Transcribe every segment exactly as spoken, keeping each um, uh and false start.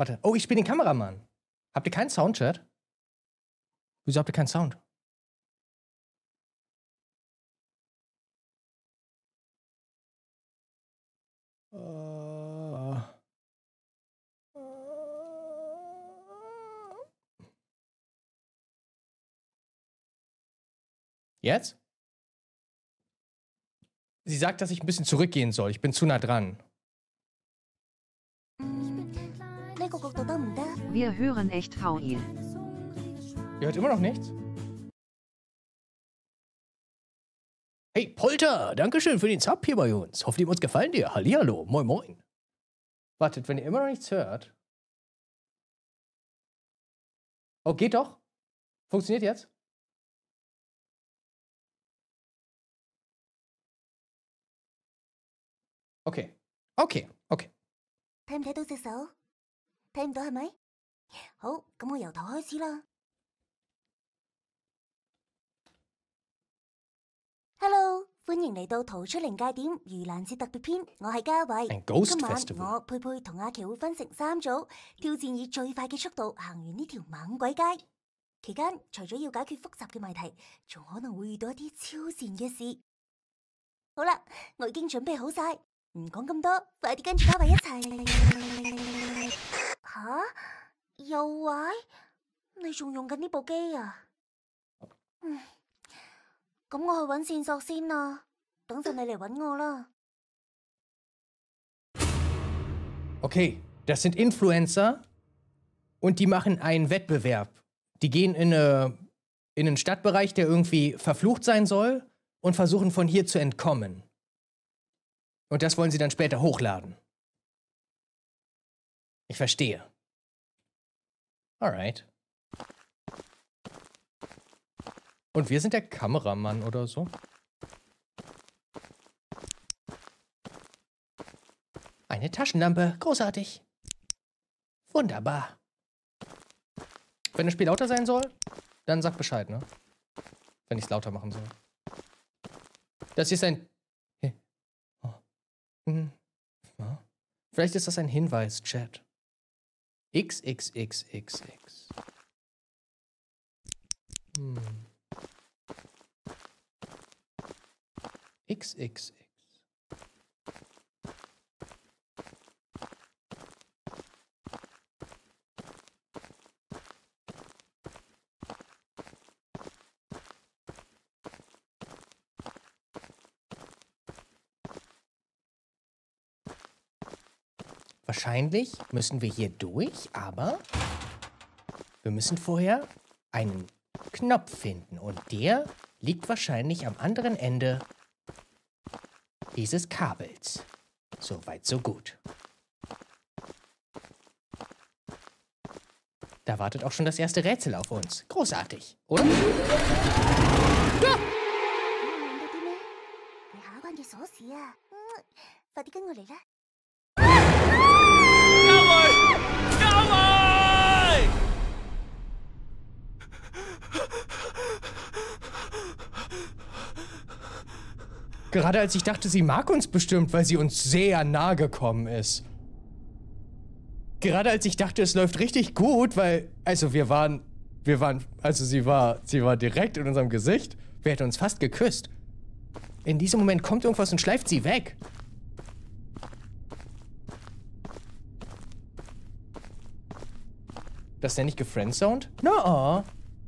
Warte. Oh, ich bin den Kameramann. Habt ihr keinen Sound, Chat? Wieso habt ihr keinen Sound? Uh, Jetzt? Sie sagt, dass ich ein bisschen zurückgehen soll. Ich bin zu nah dran. Wir hören echt faul. Ihr hört immer noch nichts? Hey, Polter, dankeschön für den Sub hier bei uns. Hoffe, die uns gefallen dir. Hallihallo, moin moin. Wartet, wenn ihr immer noch nichts hört. Oh, geht doch. Funktioniert jetzt? Okay. Okay, okay. 睇唔睇到隻手？睇唔到係咪？好，咁我由頭開始啦。Hello， 歡迎嚟到逃出靈界點盂蘭節特別篇，我係嘉慧。 Ein Ghost 今晚 Festival. 我佩佩同阿琪會分成三組，挑戰以最快嘅速度行完呢條猛鬼街。期間除咗要解決複雜嘅謎題，仲可能會遇到一啲超賤嘅事。好啦，我已經準備好晒。 唔講咁多，快啲跟住嘉慧一齊。吓？又壞？你仲用緊呢部機啊？嗯，咁我去揾線索先啦。等陣你嚟揾我啦。 Okay, das sind Influencer und die machen einen Wettbewerb. Die gehen in, eine, in einen Stadtbereich, der irgendwie verflucht sein soll und versuchen von hier zu entkommen. Und das wollen sie dann später hochladen. Ich verstehe. Alright. Und wir sind der Kameramann oder so? Eine Taschenlampe. Großartig. Wunderbar. Wenn das Spiel lauter sein soll, dann sag Bescheid, ne? Wenn ich es lauter machen soll. Das hier ist ein... Vielleicht ist das ein Hinweis, Chat. X X X X X. Hm. X X X. Wahrscheinlich müssen wir hier durch, aber wir müssen vorher einen Knopf finden. Und der liegt wahrscheinlich am anderen Ende dieses Kabels. So weit, so gut. Da wartet auch schon das erste Rätsel auf uns. Großartig, oder? Ja! Gerade als ich dachte, sie mag uns bestimmt, weil sie uns sehr nahe gekommen ist. Gerade als ich dachte, es läuft richtig gut, weil, also wir waren, wir waren, also sie war, sie war direkt in unserem Gesicht. Wir hätten uns fast geküsst. In diesem Moment kommt irgendwas und schleift sie weg. Das nenne ich gefriendzoned? Na.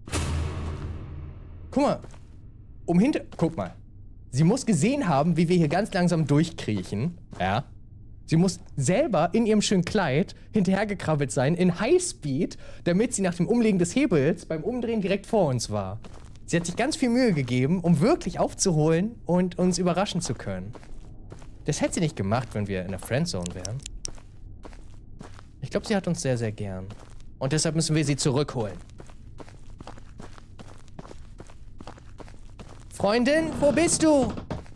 Guck mal. Um hinter... Guck mal. Sie muss gesehen haben, wie wir hier ganz langsam durchkriechen. Ja. Sie muss selber in ihrem schönen Kleid hinterhergekrabbelt sein, in Highspeed, damit sie nach dem Umlegen des Hebels beim Umdrehen direkt vor uns war. Sie hat sich ganz viel Mühe gegeben, um wirklich aufzuholen und uns überraschen zu können. Das hätte sie nicht gemacht, wenn wir in der Friendzone wären. Ich glaube, sie hat uns sehr, sehr gern. Und deshalb müssen wir sie zurückholen. Freundin, wo bist du?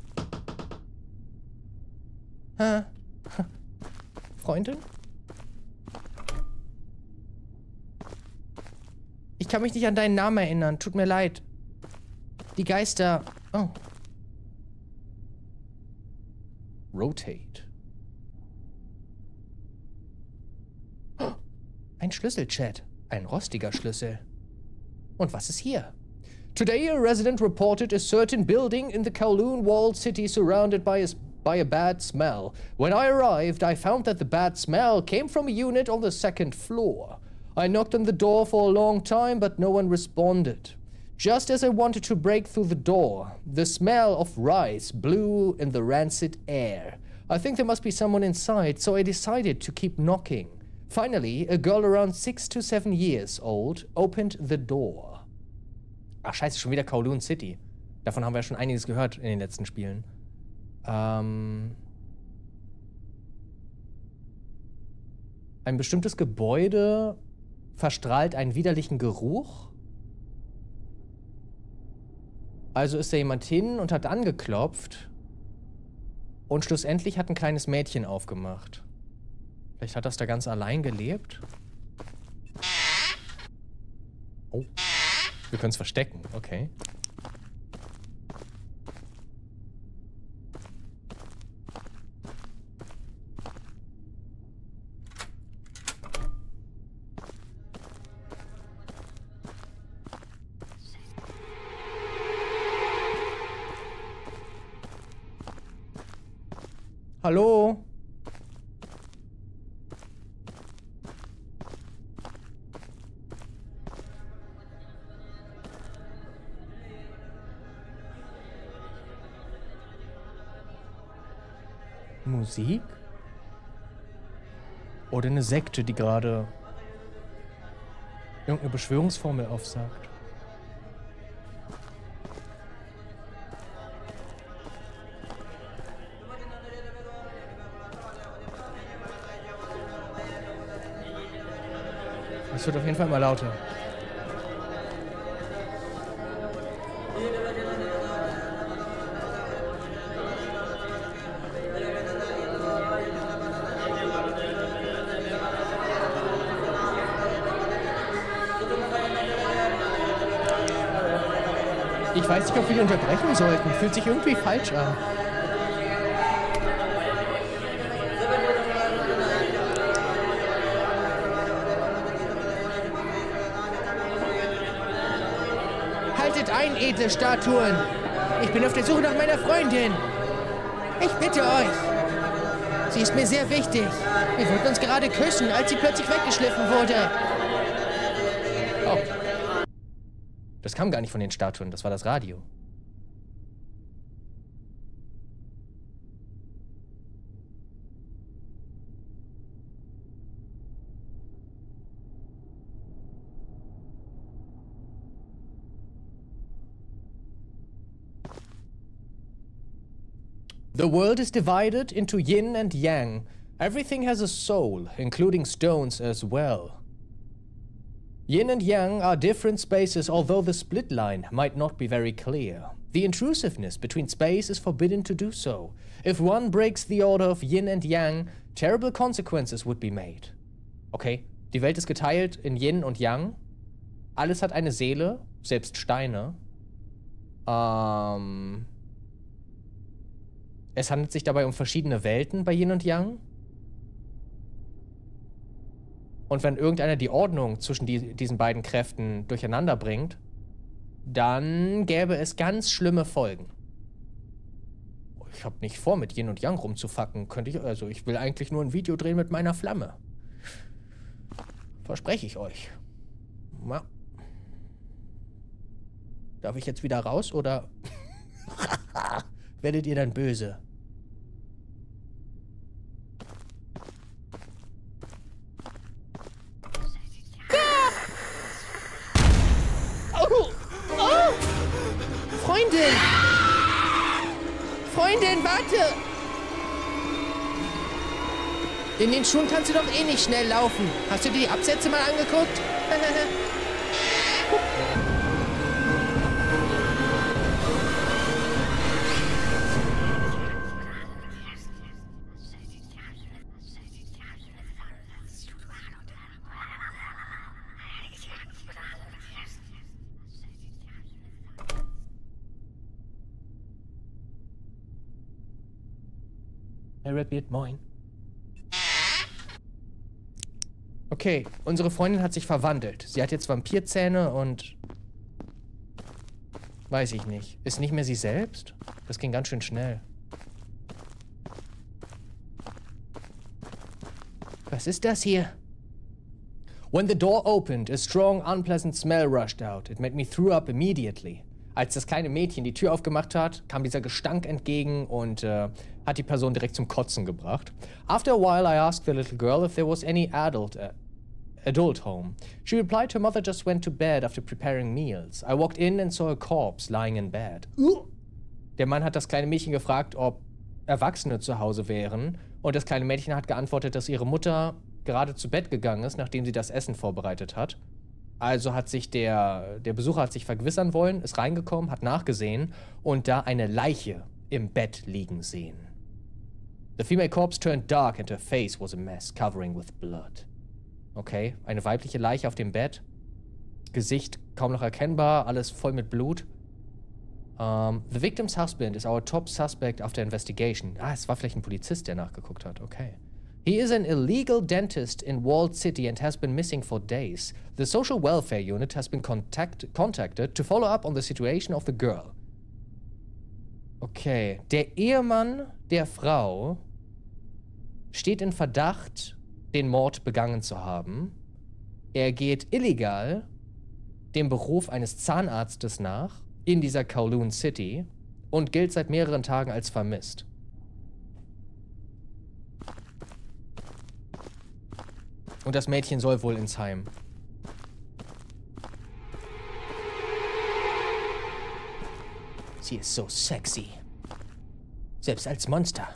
Hä? Freundin? Ich kann mich nicht an deinen Namen erinnern. Tut mir leid. Die Geister... Oh. Rotate. Ein Schlüssel-Chat. Ein rostiger Schlüssel. Und was ist hier? Today a resident reported a certain building in the Kowloon walled city surrounded by a, by a bad smell. When I arrived, I found that the bad smell came from a unit on the second floor. I knocked on the door for a long time, but no one responded. Just as I wanted to break through the door, the smell of rice blew in the rancid air. I think there must be someone inside, so I decided to keep knocking. Finally, a girl around six to seven years old opened the door. Ach scheiße, schon wieder Kowloon City. Davon haben wir ja schon einiges gehört in den letzten Spielen. Ähm... Ein bestimmtes Gebäude verstrahlt einen widerlichen Geruch. Also ist da jemand hin und hat angeklopft. Und schlussendlich hat ein kleines Mädchen aufgemacht. Vielleicht hat das da ganz allein gelebt. Oh. Wir können es verstecken, okay. Hallo? Musik? Oder eine Sekte, die gerade irgendeine Beschwörungsformel aufsagt. Es wird auf jeden Fall immer lauter. Ich weiß nicht, ob wir ihn unterbrechen sollten. Fühlt sich irgendwie falsch an. Haltet ein, edle Statuen! Ich bin auf der Suche nach meiner Freundin! Ich bitte euch! Sie ist mir sehr wichtig. Wir wollten uns gerade küssen, als sie plötzlich weggeschliffen wurde. Oh. Das kam gar nicht von den Statuen, das war das Radio. The world is divided into yin and yang. Everything has a soul, including stones as well. Yin and yang are different spaces, although the split line might not be very clear. The intrusiveness between space is forbidden to do so. If one breaks the order of yin and yang, terrible consequences would be made. Okay, die Welt ist geteilt in Yin und Yang. Alles hat eine Seele, selbst Steine. Ähm... Es handelt sich dabei um verschiedene Welten bei Yin und Yang. Und wenn irgendeiner die Ordnung zwischen die, diesen beiden Kräften durcheinander bringt, dann gäbe es ganz schlimme Folgen. Ich habe nicht vor, mit Yin und Yang rumzufacken. Könnte ich, also ich will eigentlich nur ein Video drehen mit meiner Flamme. Verspreche ich euch. Na. Darf ich jetzt wieder raus oder werdet ihr dann böse? Freundin! Freundin, warte! In den Schuhen kannst du doch eh nicht schnell laufen. Hast du dir die Absätze mal angeguckt? Hey Redbeard, moin. Okay, unsere Freundin hat sich verwandelt. Sie hat jetzt Vampirzähne und... Weiß ich nicht. Ist nicht mehr sie selbst? Das ging ganz schön schnell. Was ist das hier? When the door opened, a strong, unpleasant smell rushed out. It made me throw up immediately. Als das kleine Mädchen die Tür aufgemacht hat, kam dieser Gestank entgegen und äh, hat die Person direkt zum Kotzen gebracht. After a while, I asked the little girl if there was any adult, uh, adult home. She replied her mother just went to bed after preparing meals. I walked in and saw a corpse lying in bed. Der Mann hat das kleine Mädchen gefragt, ob Erwachsene zu Hause wären. Und das kleine Mädchen hat geantwortet, dass ihre Mutter gerade zu Bett gegangen ist, nachdem sie das Essen vorbereitet hat. Also hat sich der, der Besucher hat sich vergewissern wollen, ist reingekommen, hat nachgesehen und da eine Leiche im Bett liegen sehen. The female corpse turned dark and her face was a mess, covering with blood. Okay, eine weibliche Leiche auf dem Bett. Gesicht kaum noch erkennbar, alles voll mit Blut. Um, the victim's husband is our top suspect after investigation. Ah, es war vielleicht ein Polizist, der nachgeguckt hat. Okay. He is an illegal dentist in Walled City and has been missing for days. The social welfare unit has been contact contacted to follow up on the situation of the girl. Okay. Der Ehemann der Frau steht in Verdacht, den Mord begangen zu haben. Er geht illegal dem Beruf eines Zahnarztes nach in dieser Kowloon City und gilt seit mehreren Tagen als vermisst. Und das Mädchen soll wohl ins Heim. Sie ist so sexy. Selbst als Monster.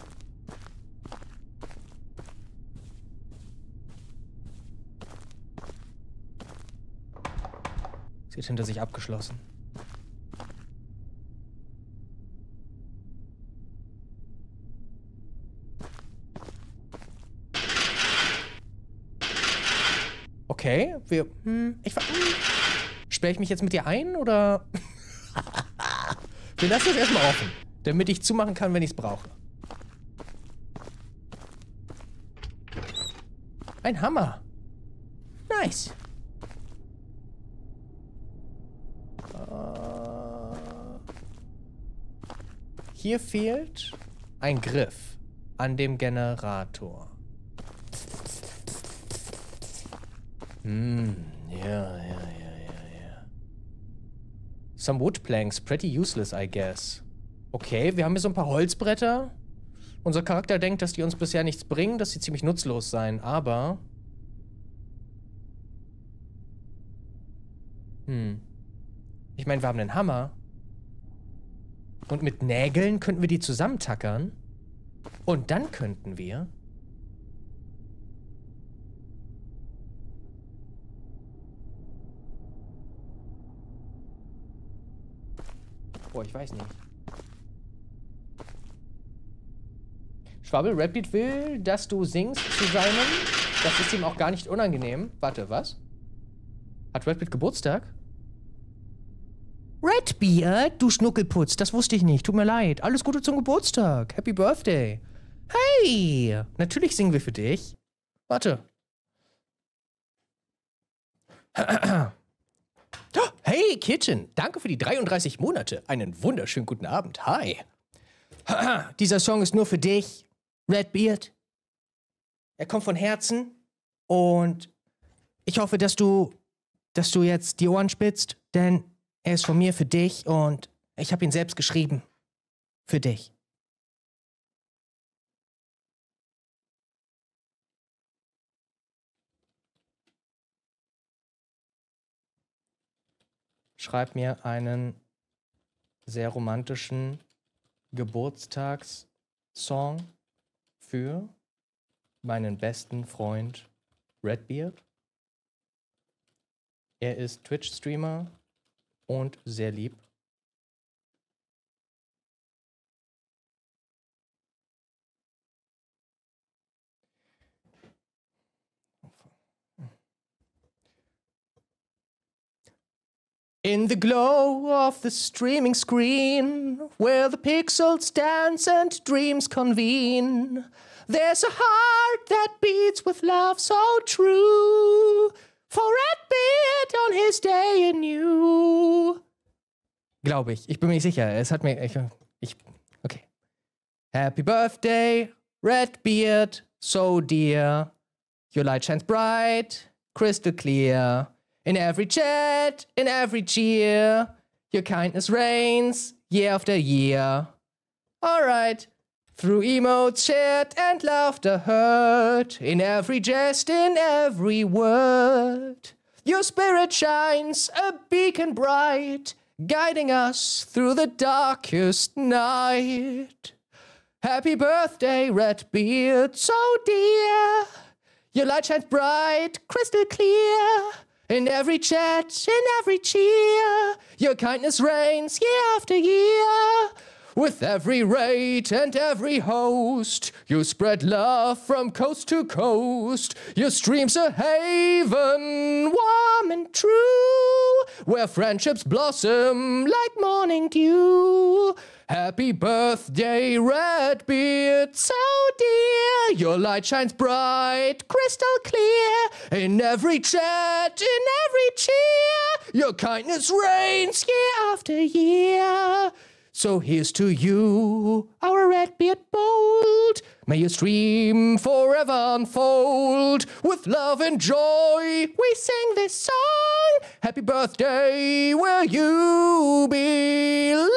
Sie hat hinter sich abgeschlossen. Okay, wir... Hm, ich... Hm, sperre ich mich jetzt mit dir ein, oder... Wir lassen das erstmal offen, damit ich zumachen kann, wenn ich es brauche. Ein Hammer. Nice. Uh, hier fehlt ein Griff an dem Generator. Hm, ja, ja, ja, ja, ja. Some wood planks, pretty useless, I guess. Okay, wir haben hier so ein paar Holzbretter. Unser Charakter denkt, dass die uns bisher nichts bringen, dass sie ziemlich nutzlos seien, aber... Hm. Ich meine, wir haben einen Hammer. Und mit Nägeln könnten wir die zusammentackern. Und dann könnten wir... Boah, ich weiß nicht. Schwabbel, Rapid will, dass du singst zu seinem... Das ist ihm auch gar nicht unangenehm. Warte, was? Hat Rapid Geburtstag? Redbeard, du Schnuckelputz, das wusste ich nicht. Tut mir leid. Alles Gute zum Geburtstag. Happy Birthday. Hey, natürlich singen wir für dich. Warte. Hey, Kitchen, danke für die dreiunddreißig Monate. Einen wunderschönen guten Abend. Hi. Dieser Song ist nur für dich, Redbeard. Er kommt von Herzen und ich hoffe, dass du, dass du jetzt die Ohren spitzt, denn er ist von mir für dich und ich habe ihn selbst geschrieben. Für dich. Schreib mir einen sehr romantischen Geburtstagssong für meinen besten Freund Redbeard. Er ist Twitch-Streamer und sehr lieb. In the glow of the streaming screen, where the pixels dance and dreams convene, there's a heart that beats with love so true, for Redbeard on his day anew. Glaube ich, ich bin mir nicht sicher. Es hat mir, ich, ich, okay. Happy birthday, Redbeard, so dear. Your light shines bright, crystal clear. In every chat, in every cheer, your kindness reigns year after year. Alright, through emotes shared and laughter heard, in every jest, in every word, your spirit shines a beacon bright, guiding us through the darkest night. Happy birthday, Redbeard, so dear. Your light shines bright, crystal clear. In every chat, in every cheer, your kindness reigns year after year. With every raid and every host, you spread love from coast to coast. Your stream's a haven, warm and true, where friendships blossom like morning dew. Happy birthday, Redbeard, so dear. Your light shines bright, crystal clear. In every chat, in every cheer, your kindness reigns year after year. So here's to you, our Redbeard bold. May your stream forever unfold. With love and joy, we sing this song. Happy birthday, where you belong.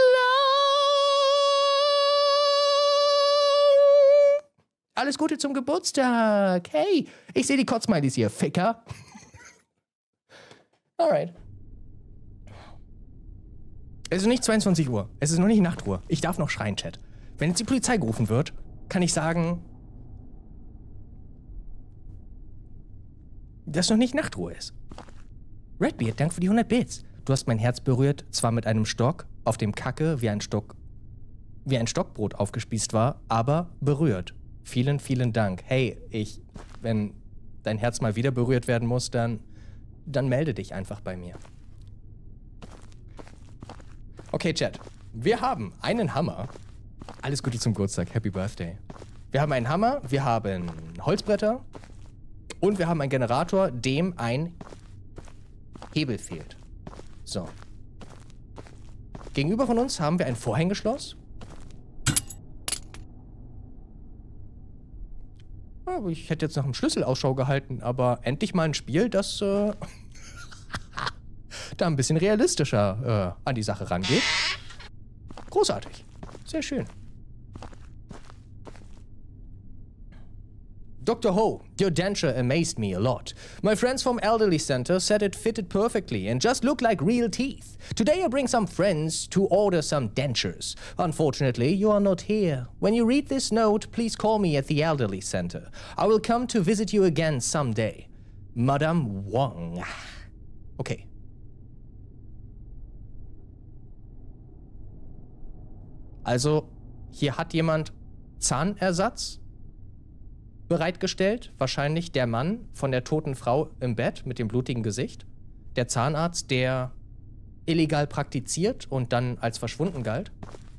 Alles Gute zum Geburtstag. Hey, ich sehe die Kotzsmileys hier, Ficker. Alright. Es ist nicht zweiundzwanzig Uhr. Es ist noch nicht Nachtruhe. Ich darf noch schreien, Chat. Wenn jetzt die Polizei gerufen wird, kann ich sagen, dass noch nicht Nachtruhe ist. Redbeard, danke für die hundert Bits. Du hast mein Herz berührt, zwar mit einem Stock, auf dem Kacke wie ein Stock, wie ein Stockbrot aufgespießt war, aber berührt. Vielen, vielen Dank. Hey, ich, wenn dein Herz mal wieder berührt werden muss, dann, dann melde dich einfach bei mir. Okay, Chat. Wir haben einen Hammer. Alles Gute zum Geburtstag. Happy Birthday. Wir haben einen Hammer, wir haben Holzbretter und wir haben einen Generator, dem ein Hebel fehlt. So. Gegenüber von uns haben wir ein Vorhängeschloss. Ich hätte jetzt nach einem Schlüssel Ausschau gehalten, aber endlich mal ein Spiel, das äh, da ein bisschen realistischer äh, an die Sache rangeht. Großartig. Sehr schön. Doctor Ho, your denture amazed me a lot. My friends from Elderly Center said it fitted perfectly and just looked like real teeth. Today I bring some friends to order some dentures. Unfortunately, you are not here. When you read this note, please call me at the Elderly Center. I will come to visit you again someday. Madame Wong. Okay. Also, hier hat jemand Zahnersatz bereitgestellt. Wahrscheinlich der Mann von der toten Frau im Bett mit dem blutigen Gesicht. Der Zahnarzt, der illegal praktiziert und dann als verschwunden galt.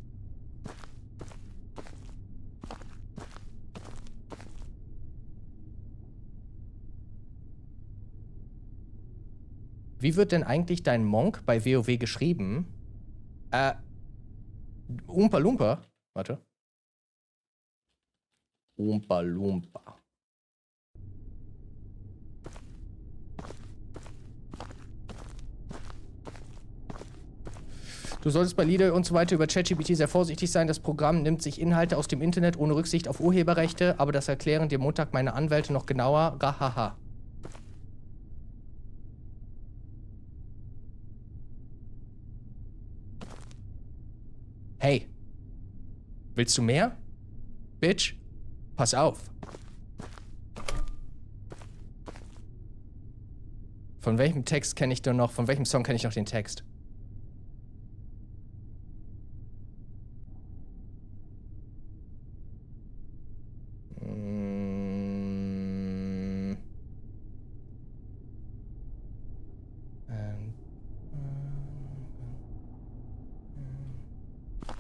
Wie wird denn eigentlich dein Monk bei WoW geschrieben? Äh, Oompa Loompa? Warte. Oompa Loompa. Du solltest bei Lieder und so weiter über ChatGPT sehr vorsichtig sein. Das Programm nimmt sich Inhalte aus dem Internet ohne Rücksicht auf Urheberrechte, aber das erklären dir Montag meine Anwälte noch genauer. Rahaha. Hey. Willst du mehr? Bitch? Pass auf. Von welchem Text kenne ich denn noch, von welchem Song kenne ich noch den Text?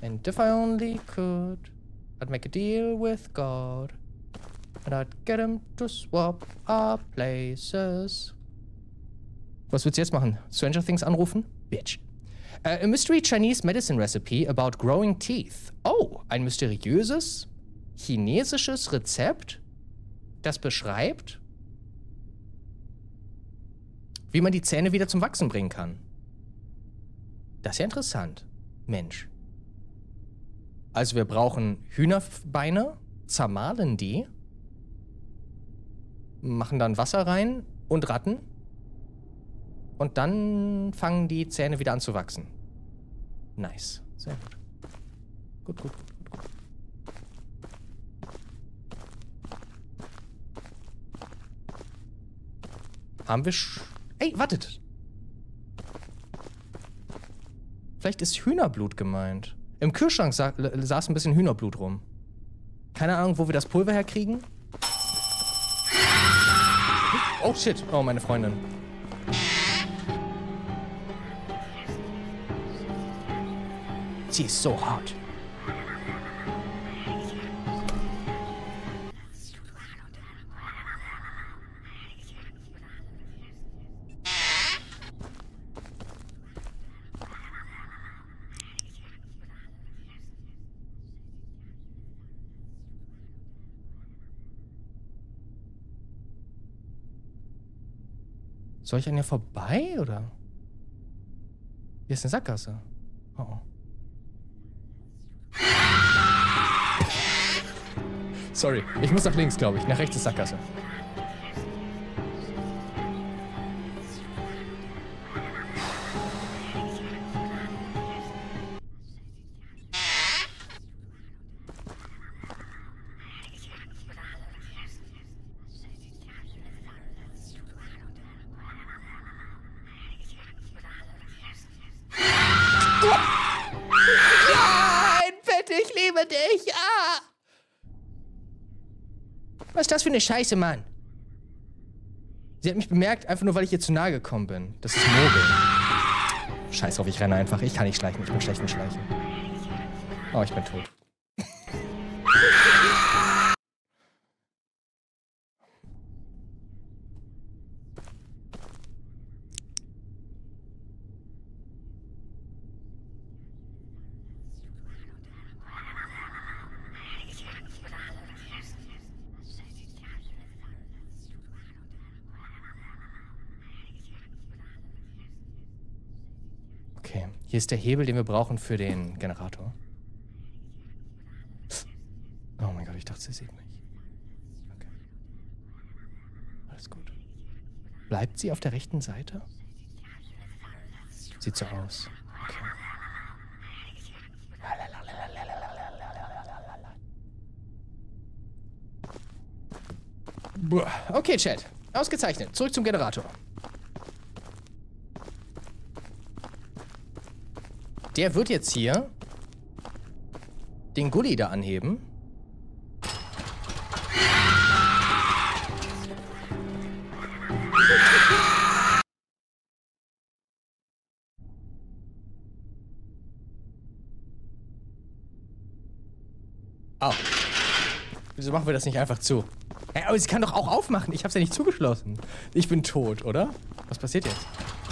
And if I only could, I'd make a deal with God. And I'd get him to swap our places. Was willst du jetzt machen? Stranger Things anrufen? Bitch. Uh, a mystery Chinese medicine recipe about growing teeth. Oh, ein mysteriöses chinesisches Rezept, das beschreibt, wie man die Zähne wieder zum Wachsen bringen kann. Das ist ja interessant. Mensch. Also wir brauchen Hühnerbeine, zermahlen die, machen dann Wasser rein und Ratten und dann fangen die Zähne wieder an zu wachsen. Nice. Sehr gut. Gut, gut, gut, gut, gut. Haben wir... Sch Ey, wartet. Vielleicht ist Hühnerblut gemeint. Im Kühlschrank sa saß ein bisschen Hühnerblut rum. Keine Ahnung, wo wir das Pulver herkriegen. Oh, shit. Oh, meine Freundin. Sie ist so hart. Soll ich an ihr vorbei, oder? Hier ist eine Sackgasse. Oh, oh. Sorry, ich muss nach links, glaube ich. Nach rechts ist Sackgasse. Nein, Fett, ich liebe dich. Ah! Was ist das für eine Scheiße, Mann? Sie hat mich bemerkt, einfach nur, weil ich ihr zu nahe gekommen bin. Das ist Mogeln. Scheiß drauf, ich renne einfach. Ich kann nicht schleichen. Ich bin schlecht mit Schleichen. Oh, ich bin tot. Okay, hier ist der Hebel, den wir brauchen für den Generator. Oh mein Gott, ich dachte, sie sieht mich. Okay. Alles gut. Bleibt sie auf der rechten Seite? Sieht so aus. Okay. Okay, Chat. Ausgezeichnet. Zurück zum Generator. Der wird jetzt hier den Gully da anheben. Oh. Wieso machen wir das nicht einfach zu? Ja, aber sie kann doch auch aufmachen. Ich hab's ja nicht zugeschlossen. Ich bin tot, oder? Was passiert jetzt?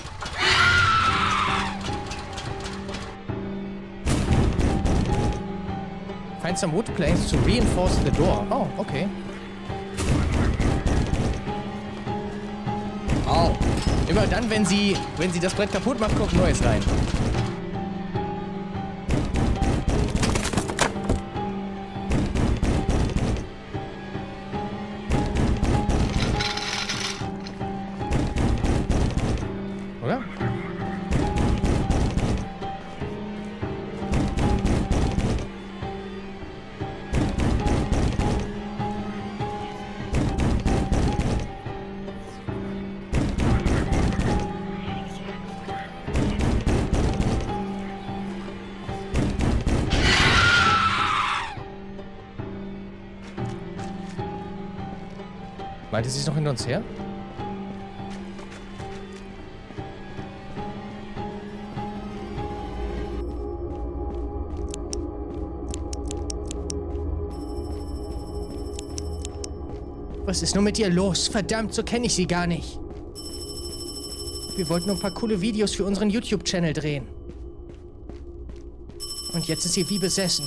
Find some wood planks to reinforce the door. Oh, okay. Oh. Immer dann, wenn sie, wenn sie das Brett kaputt macht, kommt Neues rein. Oder? Meinte sie es noch hinter uns her? Was ist nur mit ihr los? Verdammt, so kenne ich sie gar nicht. Wir wollten nur ein paar coole Videos für unseren YouTube-Channel drehen. Und jetzt ist sie wie besessen.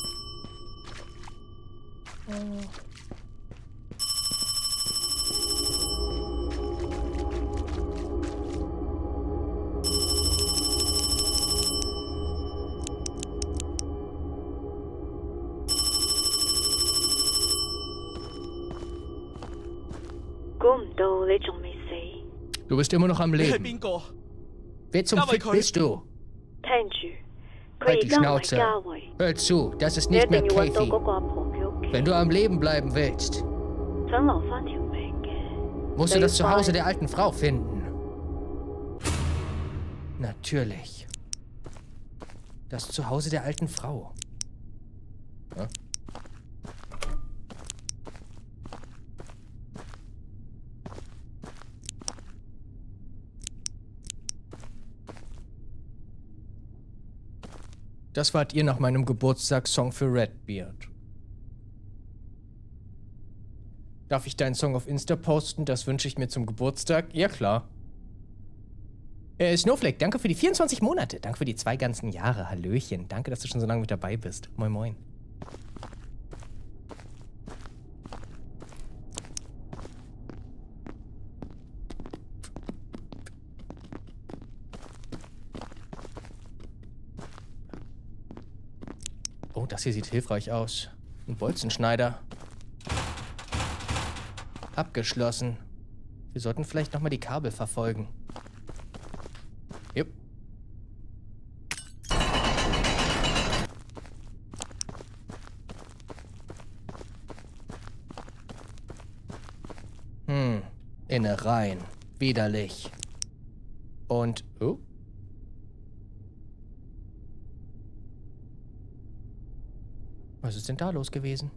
Du bist immer noch am Leben. Wer zum Fick bist du? Halt die Schnauze. Hör zu, das ist nicht mehr Kathy. Wenn du am Leben bleiben willst, musst du das Zuhause der alten Frau finden. Natürlich. Das Zuhause der alten Frau. Ja? Das wart ihr nach meinem Geburtstagssong für Redbeard. Darf ich deinen Song auf Insta posten? Das wünsche ich mir zum Geburtstag. Ja, klar. Äh, Snowflake, danke für die vierundzwanzig Monate. Danke für die zwei ganzen Jahre. Hallöchen. Danke, dass du schon so lange mit dabei bist. Moin, moin. Oh, das hier sieht hilfreich aus. Ein Bolzenschneider. Abgeschlossen. Wir sollten vielleicht nochmal die Kabel verfolgen. Jupp. Hm. Innereien. Widerlich. Und... Oh. Was ist denn da los gewesen?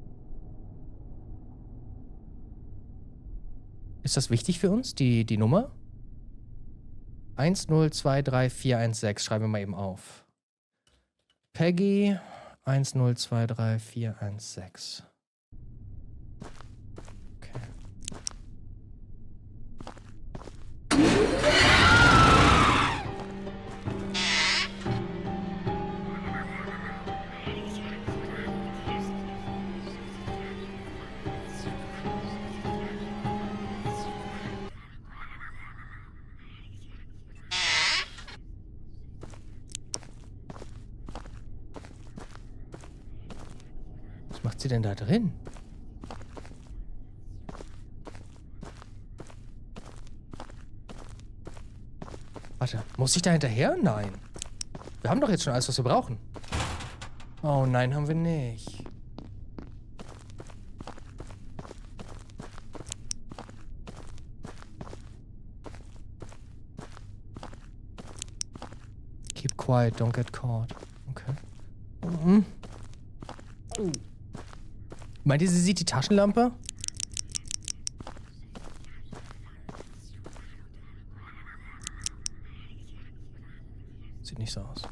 Ist das wichtig für uns, die, die Nummer? eins null zwei drei vier eins sechs, schreiben wir mal eben auf. Peggy eins null zwei drei vier eins sechs. Okay. Was macht sie denn da drin? Warte, muss ich da hinterher? Nein. Wir haben doch jetzt schon alles, was wir brauchen. Oh nein, haben wir nicht. Keep quiet, don't get caught. Okay. Mhm. Meint ihr, sie sieht die Taschenlampe? Sieht nicht so aus.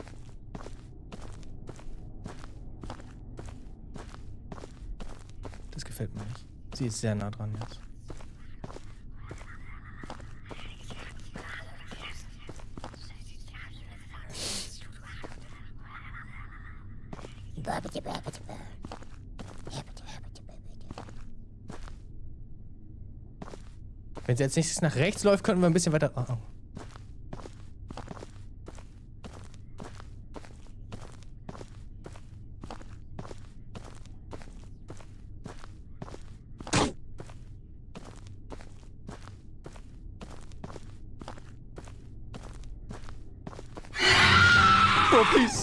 Das gefällt mir nicht. Sie ist sehr nah dran jetzt. Wenn sie jetzt nicht nach rechts läuft, könnten wir ein bisschen weiter... Oh, oh. Oh, please.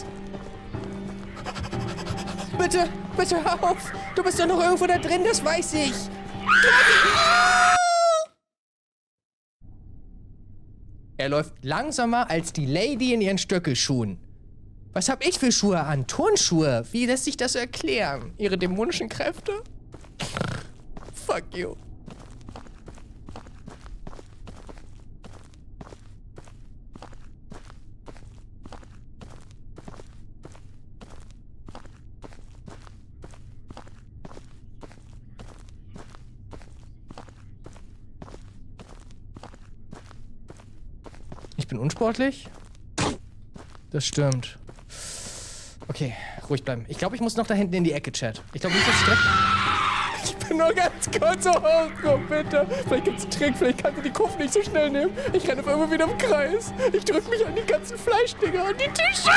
Bitte, bitte hör auf. Du bist doch noch irgendwo da drin, das weiß ich. Er läuft langsamer als die Lady in ihren Stöckelschuhen. Was hab ich für Schuhe an? Turnschuhe? Wie lässt sich das erklären? Ihre dämonischen Kräfte? Fuck you. bin unsportlich? Das stimmt. Okay, ruhig bleiben. Ich glaube, ich muss noch da hinten in die Ecke, Chat. Ich glaube nicht, dass ich direkt... Ich bin nur ganz kurz hoch, komm bitte. Vielleicht gibt's einen Trick, vielleicht kannst du die Kurve nicht so schnell nehmen. Ich renne auf immer wieder im Kreis. Ich drücke mich an die ganzen Fleischdinger und die Tische.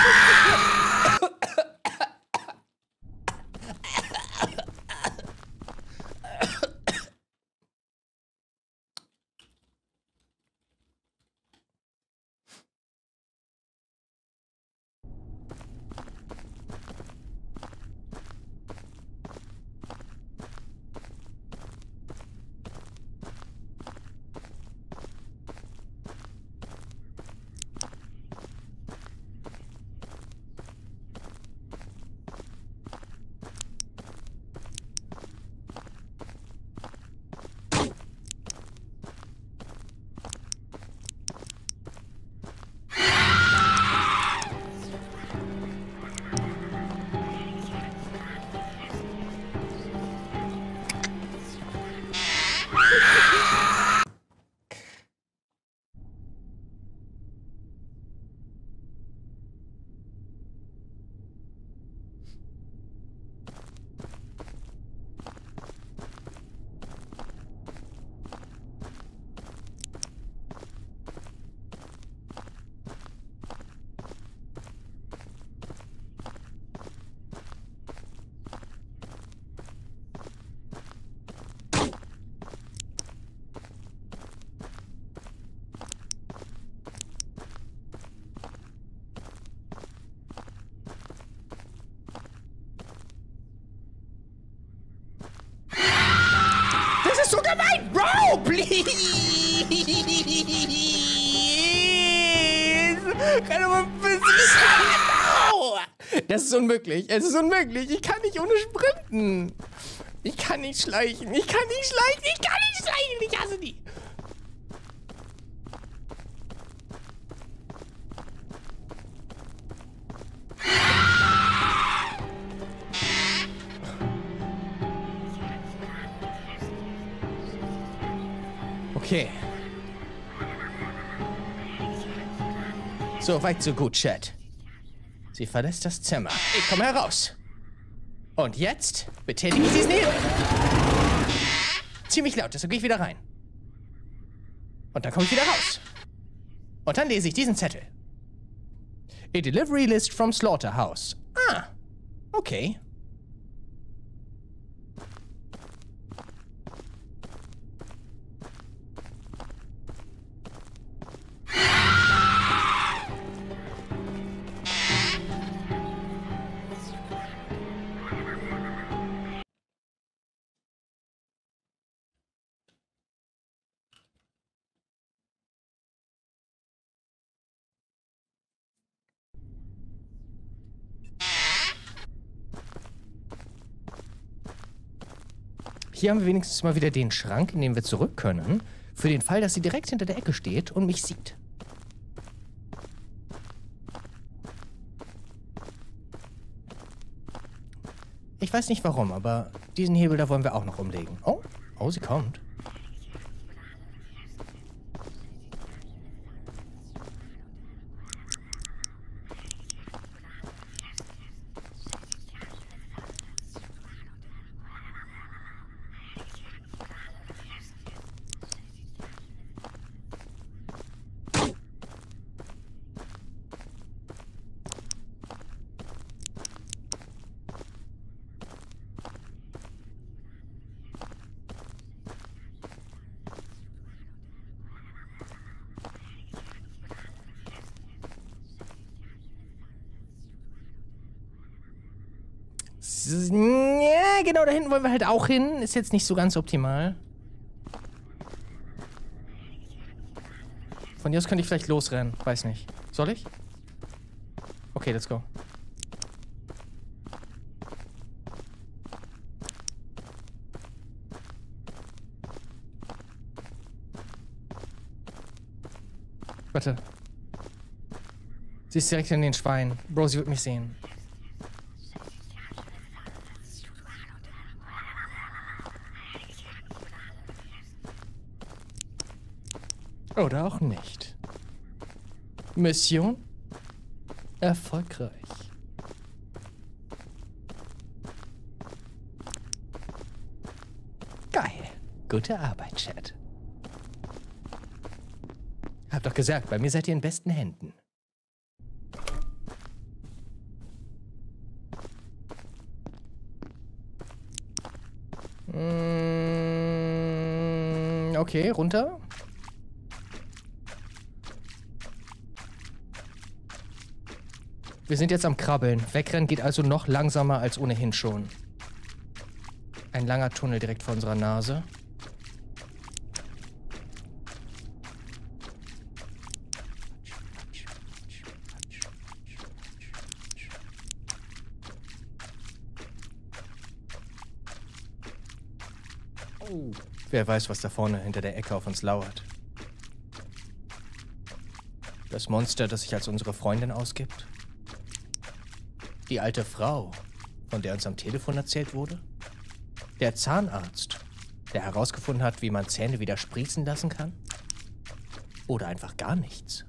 So gemein, Bro, please! Kann aber ein bisschen schneller. Das ist unmöglich, es ist unmöglich. Ich kann nicht ohne sprinten. Ich kann nicht schleichen, ich kann nicht schleichen, ich kann nicht schleichen, ich hasse die. Okay. So weit, so gut, Chat. Sie verlässt das Zimmer. Ich komme heraus. Und jetzt betätige ich diesen Hebel. Ziemlich laut, deshalb gehe ich wieder rein. Und dann komme ich wieder raus. Und dann lese ich diesen Zettel. A delivery list from Slaughterhouse. Ah, okay. Hier haben wir wenigstens mal wieder den Schrank, in den wir zurück können. Für den Fall, dass sie direkt hinter der Ecke steht und mich sieht. Ich weiß nicht warum, aber diesen Hebel da wollen wir auch noch umlegen. Oh, oh, sie kommt. Ja, genau, da hinten wollen wir halt auch hin. Ist jetzt nicht so ganz optimal. Von hier aus könnte ich vielleicht losrennen. Weiß nicht. Soll ich? Okay, let's go. Warte. Sie ist direkt in den Schweinen. Bro, sie wird mich sehen. Oder auch nicht. Mission erfolgreich. Geil. Gute Arbeit, Chat. Hab doch gesagt, bei mir seid ihr in besten Händen. Mm, okay, runter. Wir sind jetzt am Krabbeln. Wegrennen geht also noch langsamer als ohnehin schon. Ein langer Tunnel direkt vor unserer Nase. Oh. Wer weiß, was da vorne hinter der Ecke auf uns lauert. Das Monster, das sich als unsere Freundin ausgibt? Die alte Frau, von der uns am Telefon erzählt wurde? Der Zahnarzt, der herausgefunden hat, wie man Zähne wieder sprießen lassen kann? Oder einfach gar nichts?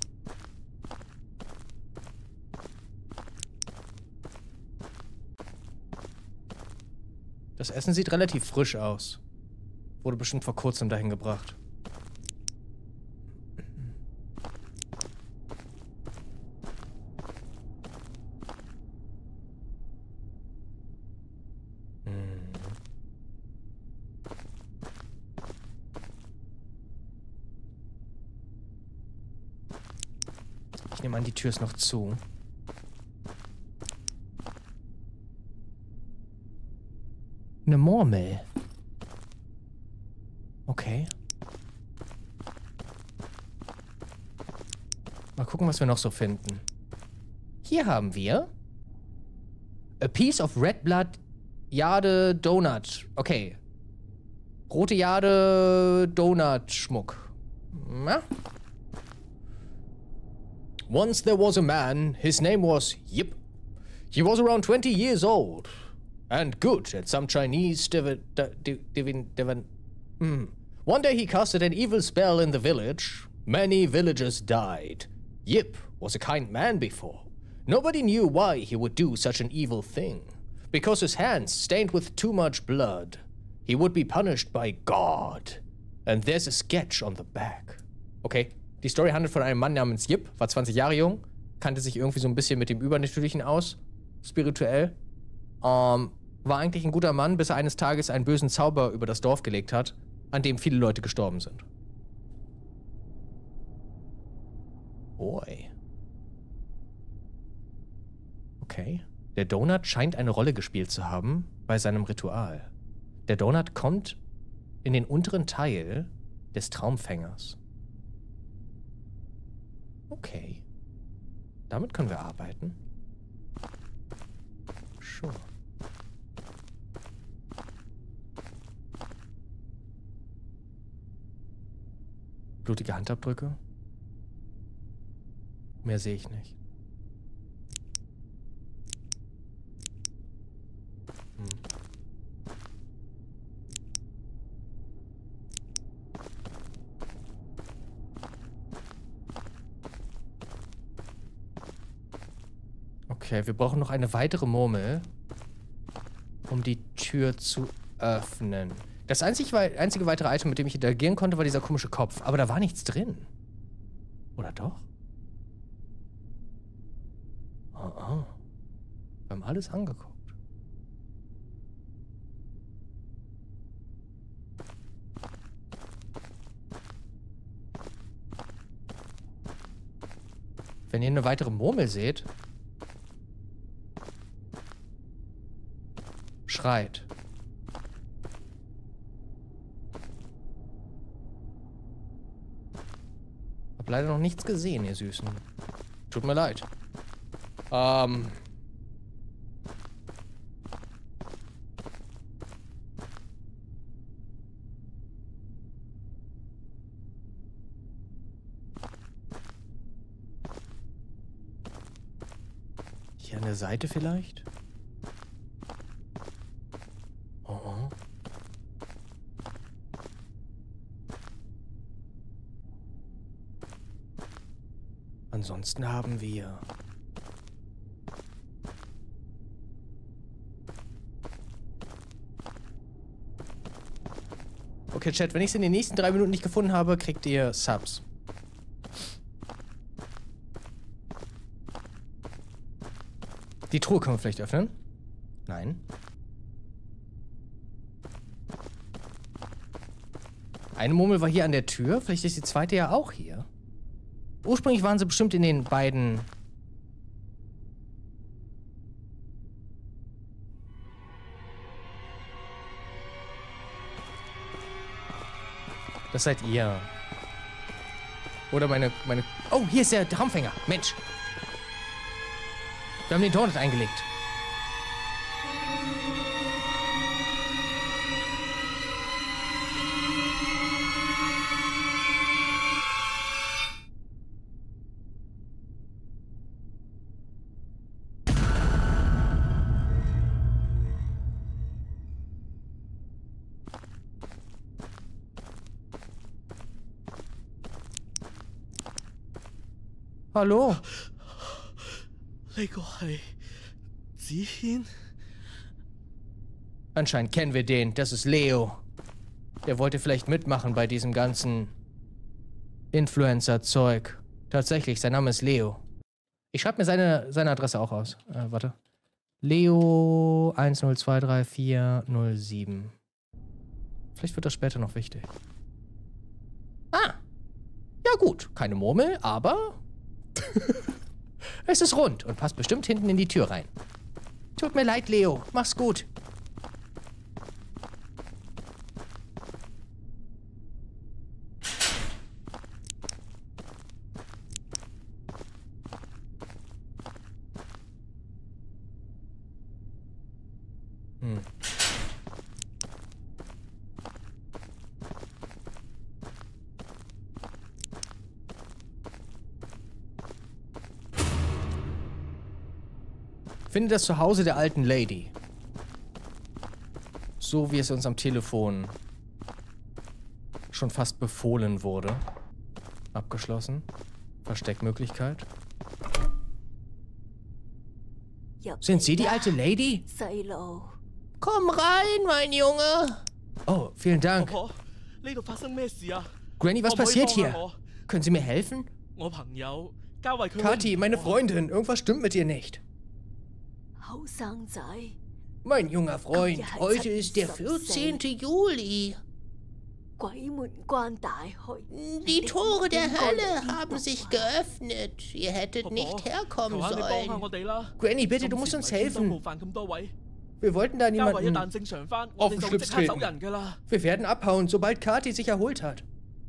Das Essen sieht relativ frisch aus. Wurde bestimmt vor kurzem dahin gebracht. Ich nehme an, die Tür ist noch zu. Eine Murmel. Okay. Mal gucken, was wir noch so finden. Hier haben wir a piece of red blood Jade Donut. Okay. Rote Jade Donut Schmuck. Ja. Once there was a man, his name was Yip. He was around twenty years old and good at some Chinese divin... divin... divin... Hmm. One day he casted an evil spell in the village. Many villagers died. Yip was a kind man before. Nobody knew why he would do such an evil thing. Because his hands stained with too much blood. He would be punished by God. And there's a sketch on the back. Okay. Die Story handelt von einem Mann namens Yip, war zwanzig Jahre jung, kannte sich irgendwie so ein bisschen mit dem Übernatürlichen aus, spirituell. Ähm, war eigentlich ein guter Mann, bis er eines Tages einen bösen Zauber über das Dorf gelegt hat, an dem viele Leute gestorben sind. Oi. Okay. Der Donut scheint eine Rolle gespielt zu haben bei seinem Ritual. Der Donut kommt in den unteren Teil des Traumfängers. Okay. Damit können wir arbeiten. Sure. Blutige Handabdrücke? Mehr sehe ich nicht. Hm. Okay, wir brauchen noch eine weitere Murmel, um die Tür zu öffnen. Das einzig, einzige weitere Item, mit dem ich interagieren konnte, war dieser komische Kopf. Aber da war nichts drin. Oder doch? Oh, oh. Wir haben alles angeguckt. Wenn ihr eine weitere Murmel seht, schreit. Hab leider noch nichts gesehen, ihr Süßen. Tut mir leid. Ähm. Hier an der Seite vielleicht? Ansonsten haben wir... Okay, Chat, wenn ich es in den nächsten drei Minuten nicht gefunden habe, kriegt ihr Subs. Die Truhe können wir vielleicht öffnen? Nein. Eine Murmel war hier an der Tür. Vielleicht ist die zweite ja auch hier. Ursprünglich waren sie bestimmt in den beiden... Das seid ihr. Oder meine, meine... Oh, hier ist der Traumfänger. Mensch. Wir haben den Tornet eingelegt. Hallo? 呢個係子軒。 Anscheinend kennen wir den. Das ist Leo. Der wollte vielleicht mitmachen bei diesem ganzen Influencer-Zeug. Tatsächlich, sein Name ist Leo. Ich schreibe mir seine, seine Adresse auch aus. Äh, warte. Leo eins null zwei drei vier null sieben. Vielleicht wird das später noch wichtig. Ah. Ja gut, keine Murmel, aber... Es ist rund und passt bestimmt hinten in die Tür rein. Tut mir leid, Leo. Mach's gut. Hm. Finde das Zuhause der alten Lady. So wie es uns am Telefon schon fast befohlen wurde. Abgeschlossen. Versteckmöglichkeit. Sind Sie die alte Lady? Komm rein, mein Junge. Oh, vielen Dank. Granny, was passiert hier? Können Sie mir helfen? Kathi, meine Freundin, irgendwas stimmt mit ihr nicht. Mein junger Freund, heute ist der vierzehnte Juli. Die Tore der Hölle haben sich geöffnet. Ihr hättet nicht herkommen sollen. Granny, bitte, du musst uns helfen. Wir wollten da niemanden auf den Schlips treten. Wir werden abhauen, sobald Kathi sich erholt hat.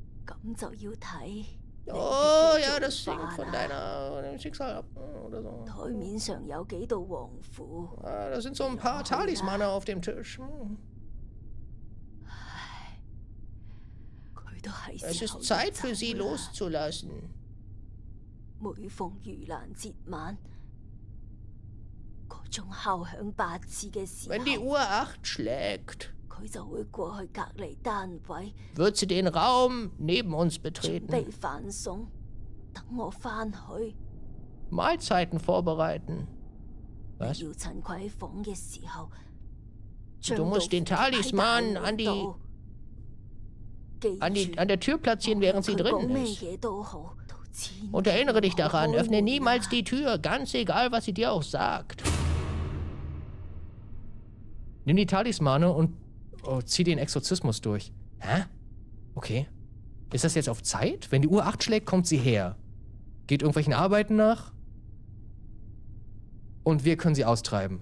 Oh ja, das hängt von deiner deinem Schicksal ab oder so. Ah, da sind so ein paar Talismane auf dem Tisch. Hm. Es ist Zeit für sie loszulassen. Wenn die Uhr acht schlägt, wird sie den Raum neben uns betreten. Mahlzeiten vorbereiten. Was? Du musst den Talisman an die, an die an der Tür platzieren, während sie drin ist. Und erinnere dich daran, öffne niemals die Tür, ganz egal, was sie dir auch sagt. Nimm die Talismane und oh, zieh den Exorzismus durch. Hä? Okay. Ist das jetzt auf Zeit? Wenn die Uhr acht schlägt, kommt sie her. Geht irgendwelchen Arbeiten nach. Und wir können sie austreiben.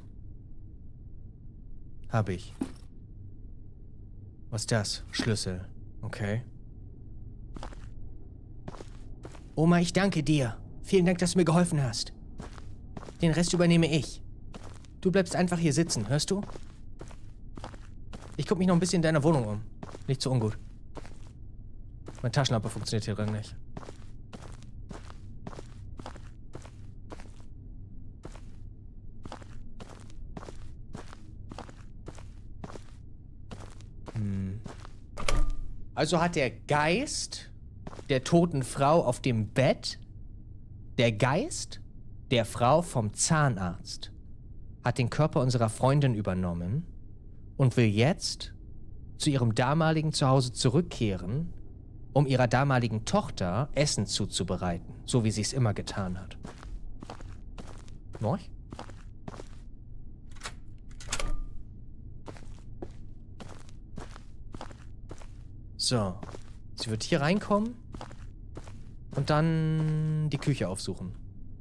Hab ich. Was ist das? Schlüssel. Okay. Oma, ich danke dir. Vielen Dank, dass du mir geholfen hast. Den Rest übernehme ich. Du bleibst einfach hier sitzen, hörst du? Ich gucke mich noch ein bisschen in deiner Wohnung um. Nicht so ungut. Meine Taschenlampe funktioniert hier drin nicht. Hm. Also hat der Geist der toten Frau auf dem Bett Der Geist der Frau vom Zahnarzt hat den Körper unserer Freundin übernommen und will jetzt zu ihrem damaligen Zuhause zurückkehren, um ihrer damaligen Tochter Essen zuzubereiten, so wie sie es immer getan hat. Noch? So. Sie wird hier reinkommen und dann die Küche aufsuchen.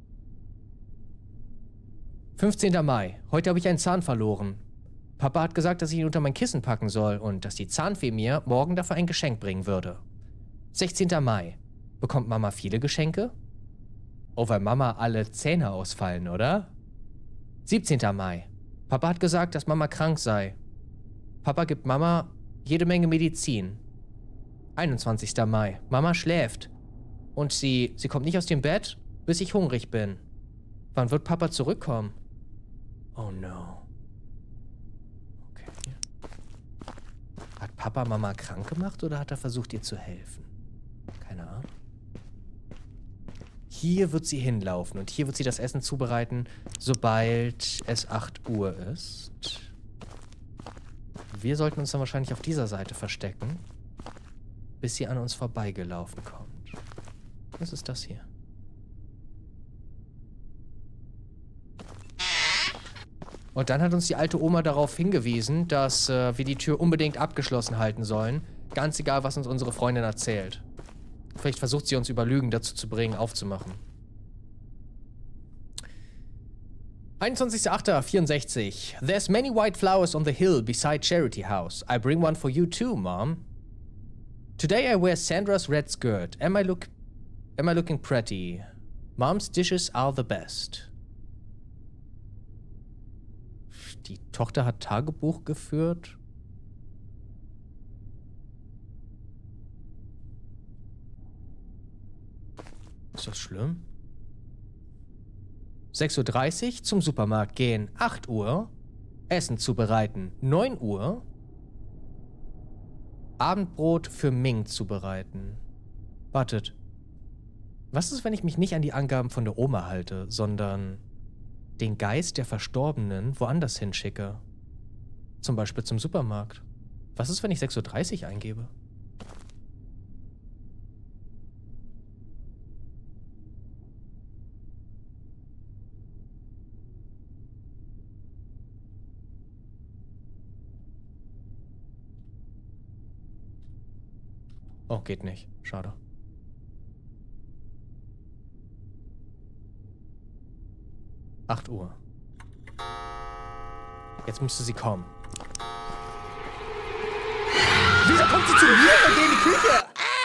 fünfzehnter Mai. Heute habe ich einen Zahn verloren. Papa hat gesagt, dass ich ihn unter mein Kissen packen soll und dass die Zahnfee mir morgen dafür ein Geschenk bringen würde. sechzehnter Mai. Bekommt Mama viele Geschenke? Oh, weil Mama alle Zähne ausfallen, oder? siebzehnter Mai. Papa hat gesagt, dass Mama krank sei. Papa gibt Mama jede Menge Medizin. einundzwanzigster Mai. Mama schläft. Und sie, sie kommt nicht aus dem Bett, bis ich hungrig bin. Wann wird Papa zurückkommen? Oh no. Okay. Hat Papa Mama krank gemacht oder hat er versucht, ihr zu helfen? Keine Ahnung. Hier wird sie hinlaufen und hier wird sie das Essen zubereiten, sobald es acht Uhr ist. Wir sollten uns dann wahrscheinlich auf dieser Seite verstecken, bis sie an uns vorbeigelaufen kommt. Was ist das hier? Und dann hat uns die alte Oma darauf hingewiesen, dass äh, wir die Tür unbedingt abgeschlossen halten sollen. Ganz egal, was uns unsere Freundin erzählt. Vielleicht versucht sie uns über Lügen dazu zu bringen, aufzumachen. einundzwanzigster achter vierundsechzig. There's many white flowers on the hill beside Charity House. I bring one for you too, Mom. Today I wear Sandra's red skirt. Am I look... Am I looking pretty? Mom's dishes are the best. Die Tochter hat Tagebuch geführt. Ist das schlimm? sechs Uhr dreißig zum Supermarkt gehen. acht Uhr. Essen zubereiten. neun Uhr. Abendbrot für Ming zubereiten. Wartet. Was ist, wenn ich mich nicht an die Angaben von der Oma halte, sondern den Geist der Verstorbenen woanders hinschicke? Zum Beispiel zum Supermarkt. Was ist, wenn ich sechs Uhr dreißig eingebe? Oh, geht nicht. Schade. acht Uhr. Jetzt müsste sie kommen. Wieso kommt sie zu mir und geht in die Küche?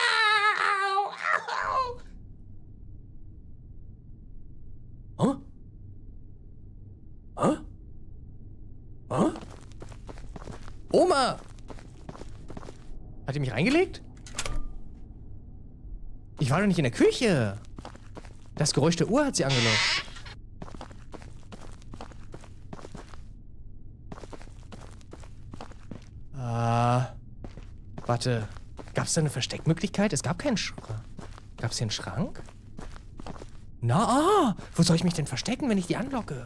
Au, au, au. Huh? Huh? Huh? Oma! Hat die mich reingelegt? Ich war doch nicht in der Küche. Das Geräusch der Uhr hat sie angelockt. Ah. Warte. Gab es da eine Versteckmöglichkeit? Es gab keinen Schrank. Gab es hier einen Schrank? Na, ah, wo soll ich mich denn verstecken, wenn ich die anlocke?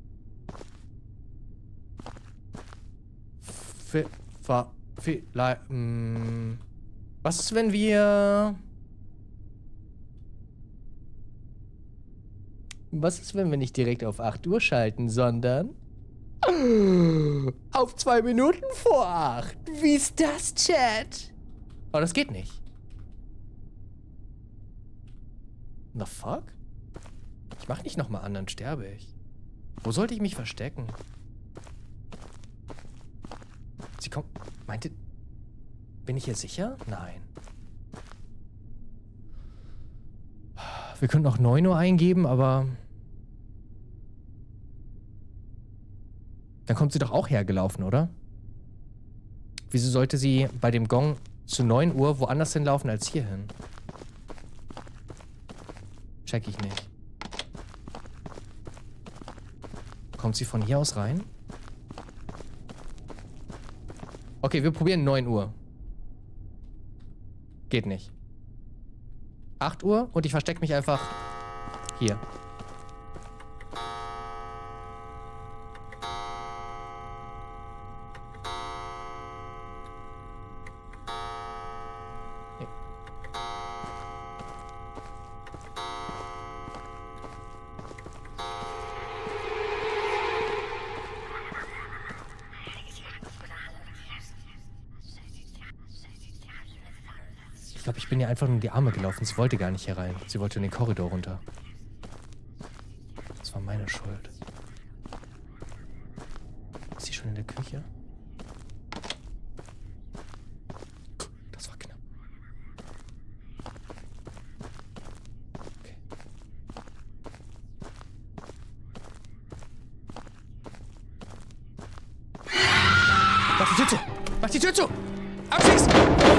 Vielleicht. Was ist, wenn wir. Was ist, wenn wir nicht direkt auf acht Uhr schalten, sondern auf zwei Minuten vor acht? Wie ist das, Chat? Oh, das geht nicht. The fuck? Ich mach nicht nochmal an, dann sterbe ich. Wo sollte ich mich verstecken? Sie kommt... Meinte... Bin ich hier sicher? Nein. Wir könnten auch neun Uhr eingeben, aber... Dann kommt sie doch auch hergelaufen, oder? Wieso sollte sie bei dem Gong zu neun Uhr woanders hinlaufen als hierhin? Check ich nicht. Kommt sie von hier aus rein? Okay, wir probieren neun Uhr. Geht nicht. acht Uhr und ich verstecke mich einfach Hier. Ich glaube, ich bin ihr einfach nur in die Arme gelaufen. Sie wollte gar nicht hier rein. Sie wollte in den Korridor runter. Das war meine Schuld. Ist sie schon in der Küche? Das war knapp. Okay. Mach die Tür zu! Mach die Tür zu! Abschließen!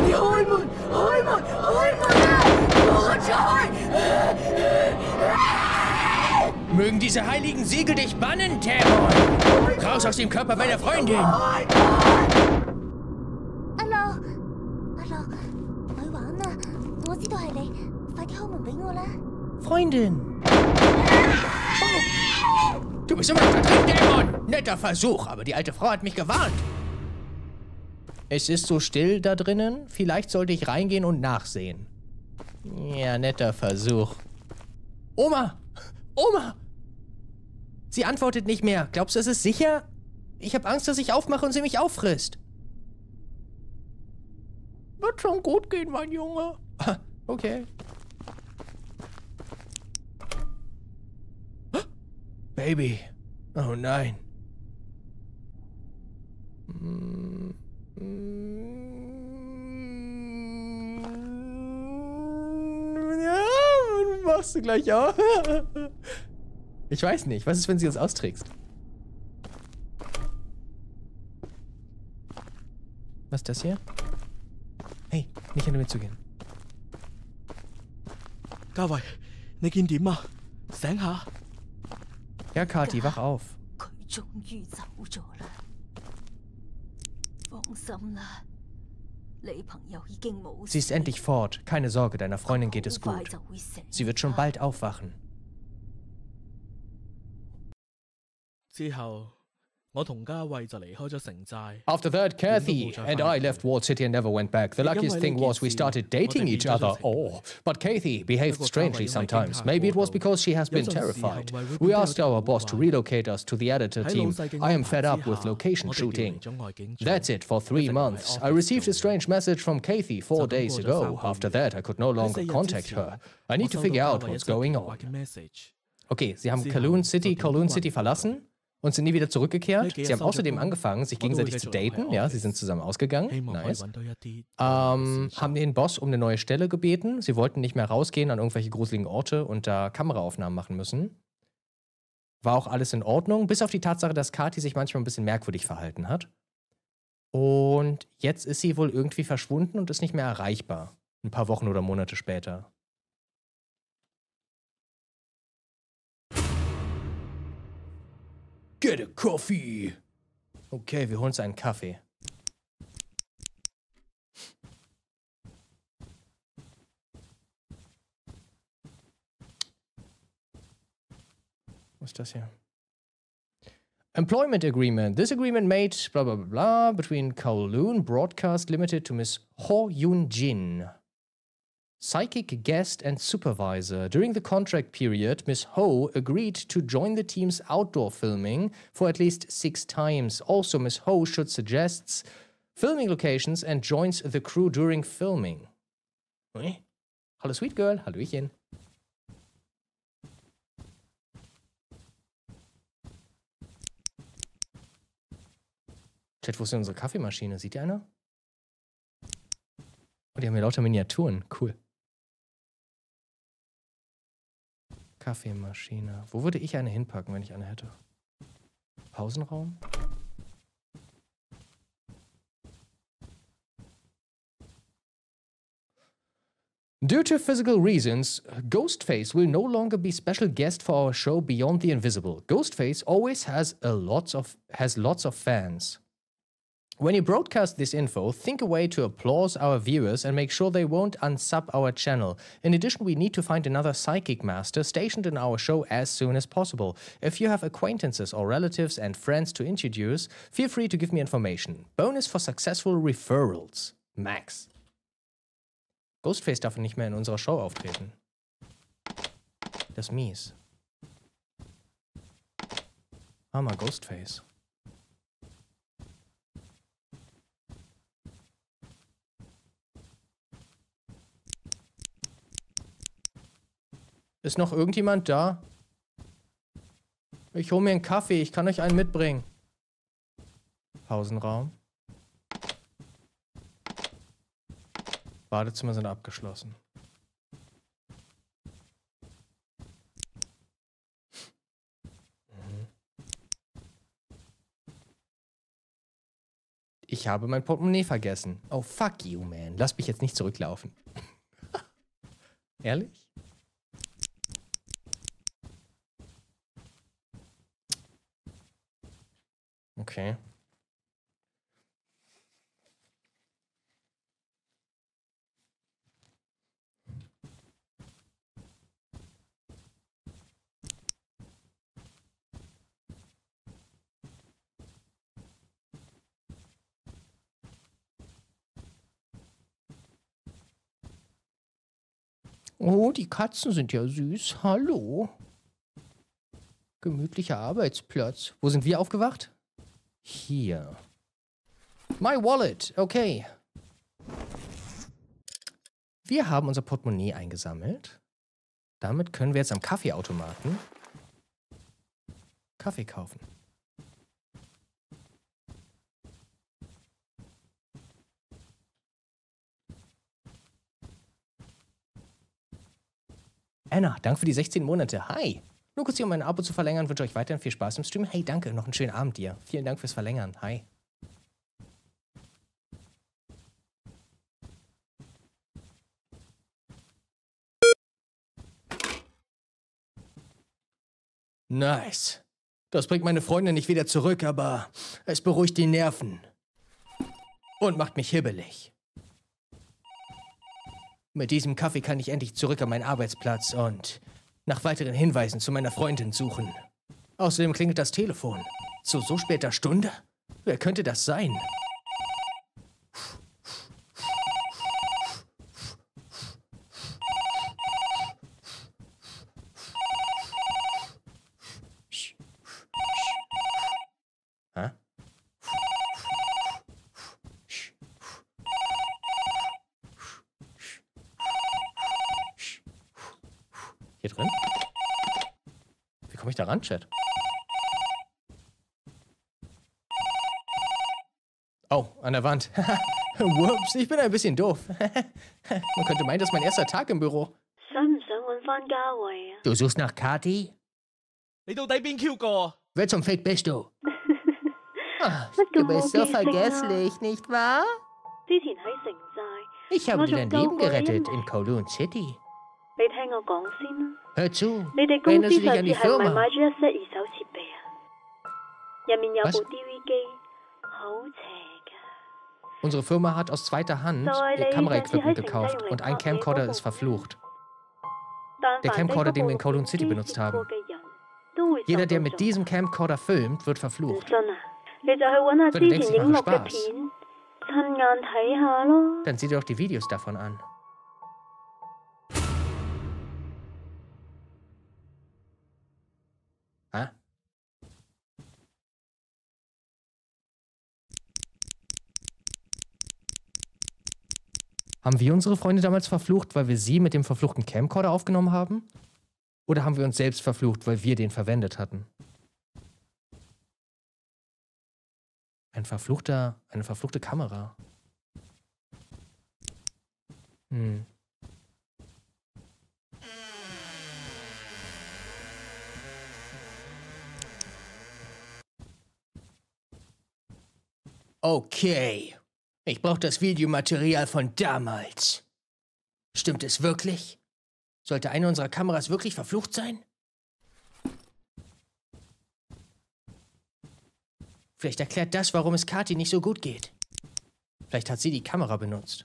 Mögen diese heiligen Siegel dich bannen, Dämon! Raus aus dem Körper meiner Freundin! Alo, alo, Ngụy Quẩn à, tôi biết tôi là你,快啲開門俾我啦。 Freundin! Du bist immer noch da drin, Dämon! Netter Versuch, aber die alte Frau hat mich gewarnt. Es ist so still da drinnen. Vielleicht sollte ich reingehen und nachsehen. Ja, netter Versuch. Oma! Oma! Sie antwortet nicht mehr. Glaubst du, es ist sicher? Ich habe Angst, dass ich aufmache und sie mich auffrisst. Wird schon gut gehen, mein Junge. Okay. Baby. Oh nein. Hm. Ja, machst du gleich auch? Ich weiß nicht. Was ist, wenn sie uns austrägst? Was ist das hier? Hey, nicht hinter mir zu gehen. 嘉慧，你見點啊？醒下。 Ja, Kathi, wach auf. 佢終於走咗啦。放心啦，你朋友已經冇事。 Sie ist endlich fort. Keine Sorge, deiner Freundin geht es 好快 gut. 就會醒。 Sie wird schon bald aufwachen. 之後，我同嘉慧就離開咗城寨。 After that, Kathy and I left Walled City and never went back. The luckiest thing was we started dating each other. Oh, but Kathy behaved strangely sometimes. Maybe it was because she has been terrified. We asked our boss to relocate us to the editor team. I am fed up with location shooting. That's it for three months. I received a strange message from Kathy four days ago. After that, I could no longer contact her. I need to figure out what's going on. Okay, sie haben Kowloon City, Kowloon City verlassen. Und sind nie wieder zurückgekehrt. Sie haben außerdem angefangen, sich gegenseitig zu daten. Ja, sie sind zusammen ausgegangen. Nice. Ähm, haben den Boss um eine neue Stelle gebeten. Sie wollten nicht mehr rausgehen an irgendwelche gruseligen Orte und da Kameraaufnahmen machen müssen. War auch alles in Ordnung, bis auf die Tatsache, dass Kathi sich manchmal ein bisschen merkwürdig verhalten hat. Und jetzt ist sie wohl irgendwie verschwunden und ist nicht mehr erreichbar. Ein paar Wochen oder Monate später. Get a coffee. Okay, wir holen uns einen Kaffee. Was ist das hier? Employment agreement. This agreement made blah blah blah blah between Kowloon Broadcast Limited to Miss Ho Yoon Jin. Psychic guest and supervisor. During the contract period, Miss Ho agreed to join the team's outdoor filming for at least six times. Also, Miss Ho should suggest filming locations and joins the crew during filming. Hey. Hallo, Sweet Girl. Hallöchen. Chat, wo ist denn unsere Kaffeemaschine? Sieht ihr einer? Oh, die haben hier lauter Miniaturen. Cool. Kaffeemaschine. Wo würde ich eine hinpacken, wenn ich eine hätte? Pausenraum? Due to physical reasons, Ghostface will no longer be special guest for our show Beyond the Invisible. Ghostface always has a lots of has lots of fans. When you broadcast this info, think a way to applause our viewers and make sure they won't unsub our channel. In addition, we need to find another psychic master stationed in our show as soon as possible. If you have acquaintances or relatives and friends to introduce, feel free to give me information. Bonus for successful referrals. Max. Ghostface darf nicht mehr in unserer Show auftreten. Das ist mies. Armer Ghostface. Ist noch irgendjemand da? Ich hole mir einen Kaffee, ich kann euch einen mitbringen. Pausenraum. Badezimmer sind abgeschlossen. Mhm. Ich habe mein Portemonnaie vergessen. Oh, fuck you, man. Lass mich jetzt nicht zurücklaufen. Ehrlich? Okay. Oh, die Katzen sind ja süß. Hallo. Gemütlicher Arbeitsplatz. Wo sind wir aufgewacht? Hier. My wallet. Okay. Wir haben unser Portemonnaie eingesammelt. Damit können wir jetzt am Kaffeeautomaten Kaffee kaufen. Anna, danke für die sechzehn Monate. Hi. Nur kurz hier, um mein Abo zu verlängern, wünsche euch weiterhin viel Spaß im Stream. Hey, danke, noch einen schönen Abend dir. Vielen Dank fürs Verlängern. Hi. Nice. Das bringt meine Freundin nicht wieder zurück, aber es beruhigt die Nerven. Und macht mich hibbelig. Mit diesem Kaffee kann ich endlich zurück an meinen Arbeitsplatz und nach weiteren Hinweisen zu meiner Freundin suchen. Außerdem klingelt das Telefon. Zu so später Stunde? Wer könnte das sein? Hä? Hier drin? Wie komme ich da ran, Chat? Oh, an der Wand. Whoops, ich bin ein bisschen doof. Man könnte meinen, das ist mein erster Tag im Büro. Du suchst nach Kati? 你到底邊 Q 個？ Wer zum Fick bist du? Ah, du bist so vergesslich, nicht wahr? Ich habe dir dein Leben gerettet in Kowloon City. Hör zu, erinnerst du dich an die Firma? Was? Unsere Firma hat aus zweiter Hand Kameraequipment gekauft und ein Camcorder ist verflucht. Der Camcorder, den wir in Kowloon City benutzt haben. Jeder, der mit diesem Camcorder filmt, wird verflucht. Wenn du denkst, ich mache Spaß, dann sieh dir doch die Videos davon an. Hä? Haben wir unsere Freunde damals verflucht, weil wir sie mit dem verfluchten Camcorder aufgenommen haben? Oder haben wir uns selbst verflucht, weil wir den verwendet hatten? Ein verfluchter, eine verfluchte Kamera. Hm. Okay. Ich brauche das Videomaterial von damals. Stimmt es wirklich? Sollte eine unserer Kameras wirklich verflucht sein? Vielleicht erklärt das, warum es Kathi nicht so gut geht. Vielleicht hat sie die Kamera benutzt.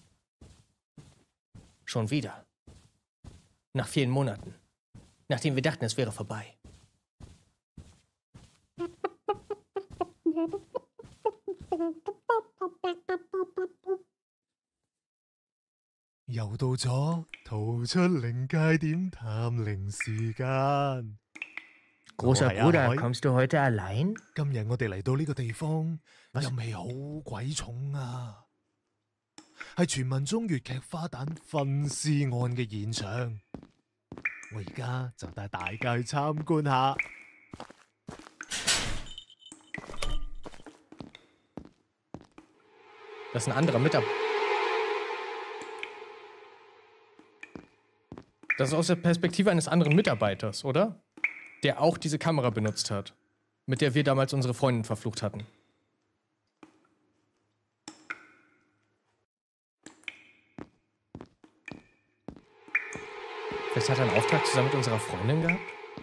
Schon wieder. Nach vielen Monaten. Nachdem wir dachten, es wäre vorbei. 又到咗逃出靈界點探靈時間。 Großer 我係阿 Bruder, 海 kommst du heute allein? 今日我哋嚟到呢個地方， Was？ 陰氣好鬼重啊！係傳聞中粵劇花旦分屍案嘅現場。我而家就帶大家去參觀下。 Das ist ein anderer Mitarbeiter. Das ist aus der Perspektive eines anderen Mitarbeiters, oder? Der auch diese Kamera benutzt hat. Mit der wir damals unsere Freundin verflucht hatten. Vielleicht hat er einen Auftrag zusammen mit unserer Freundin gehabt?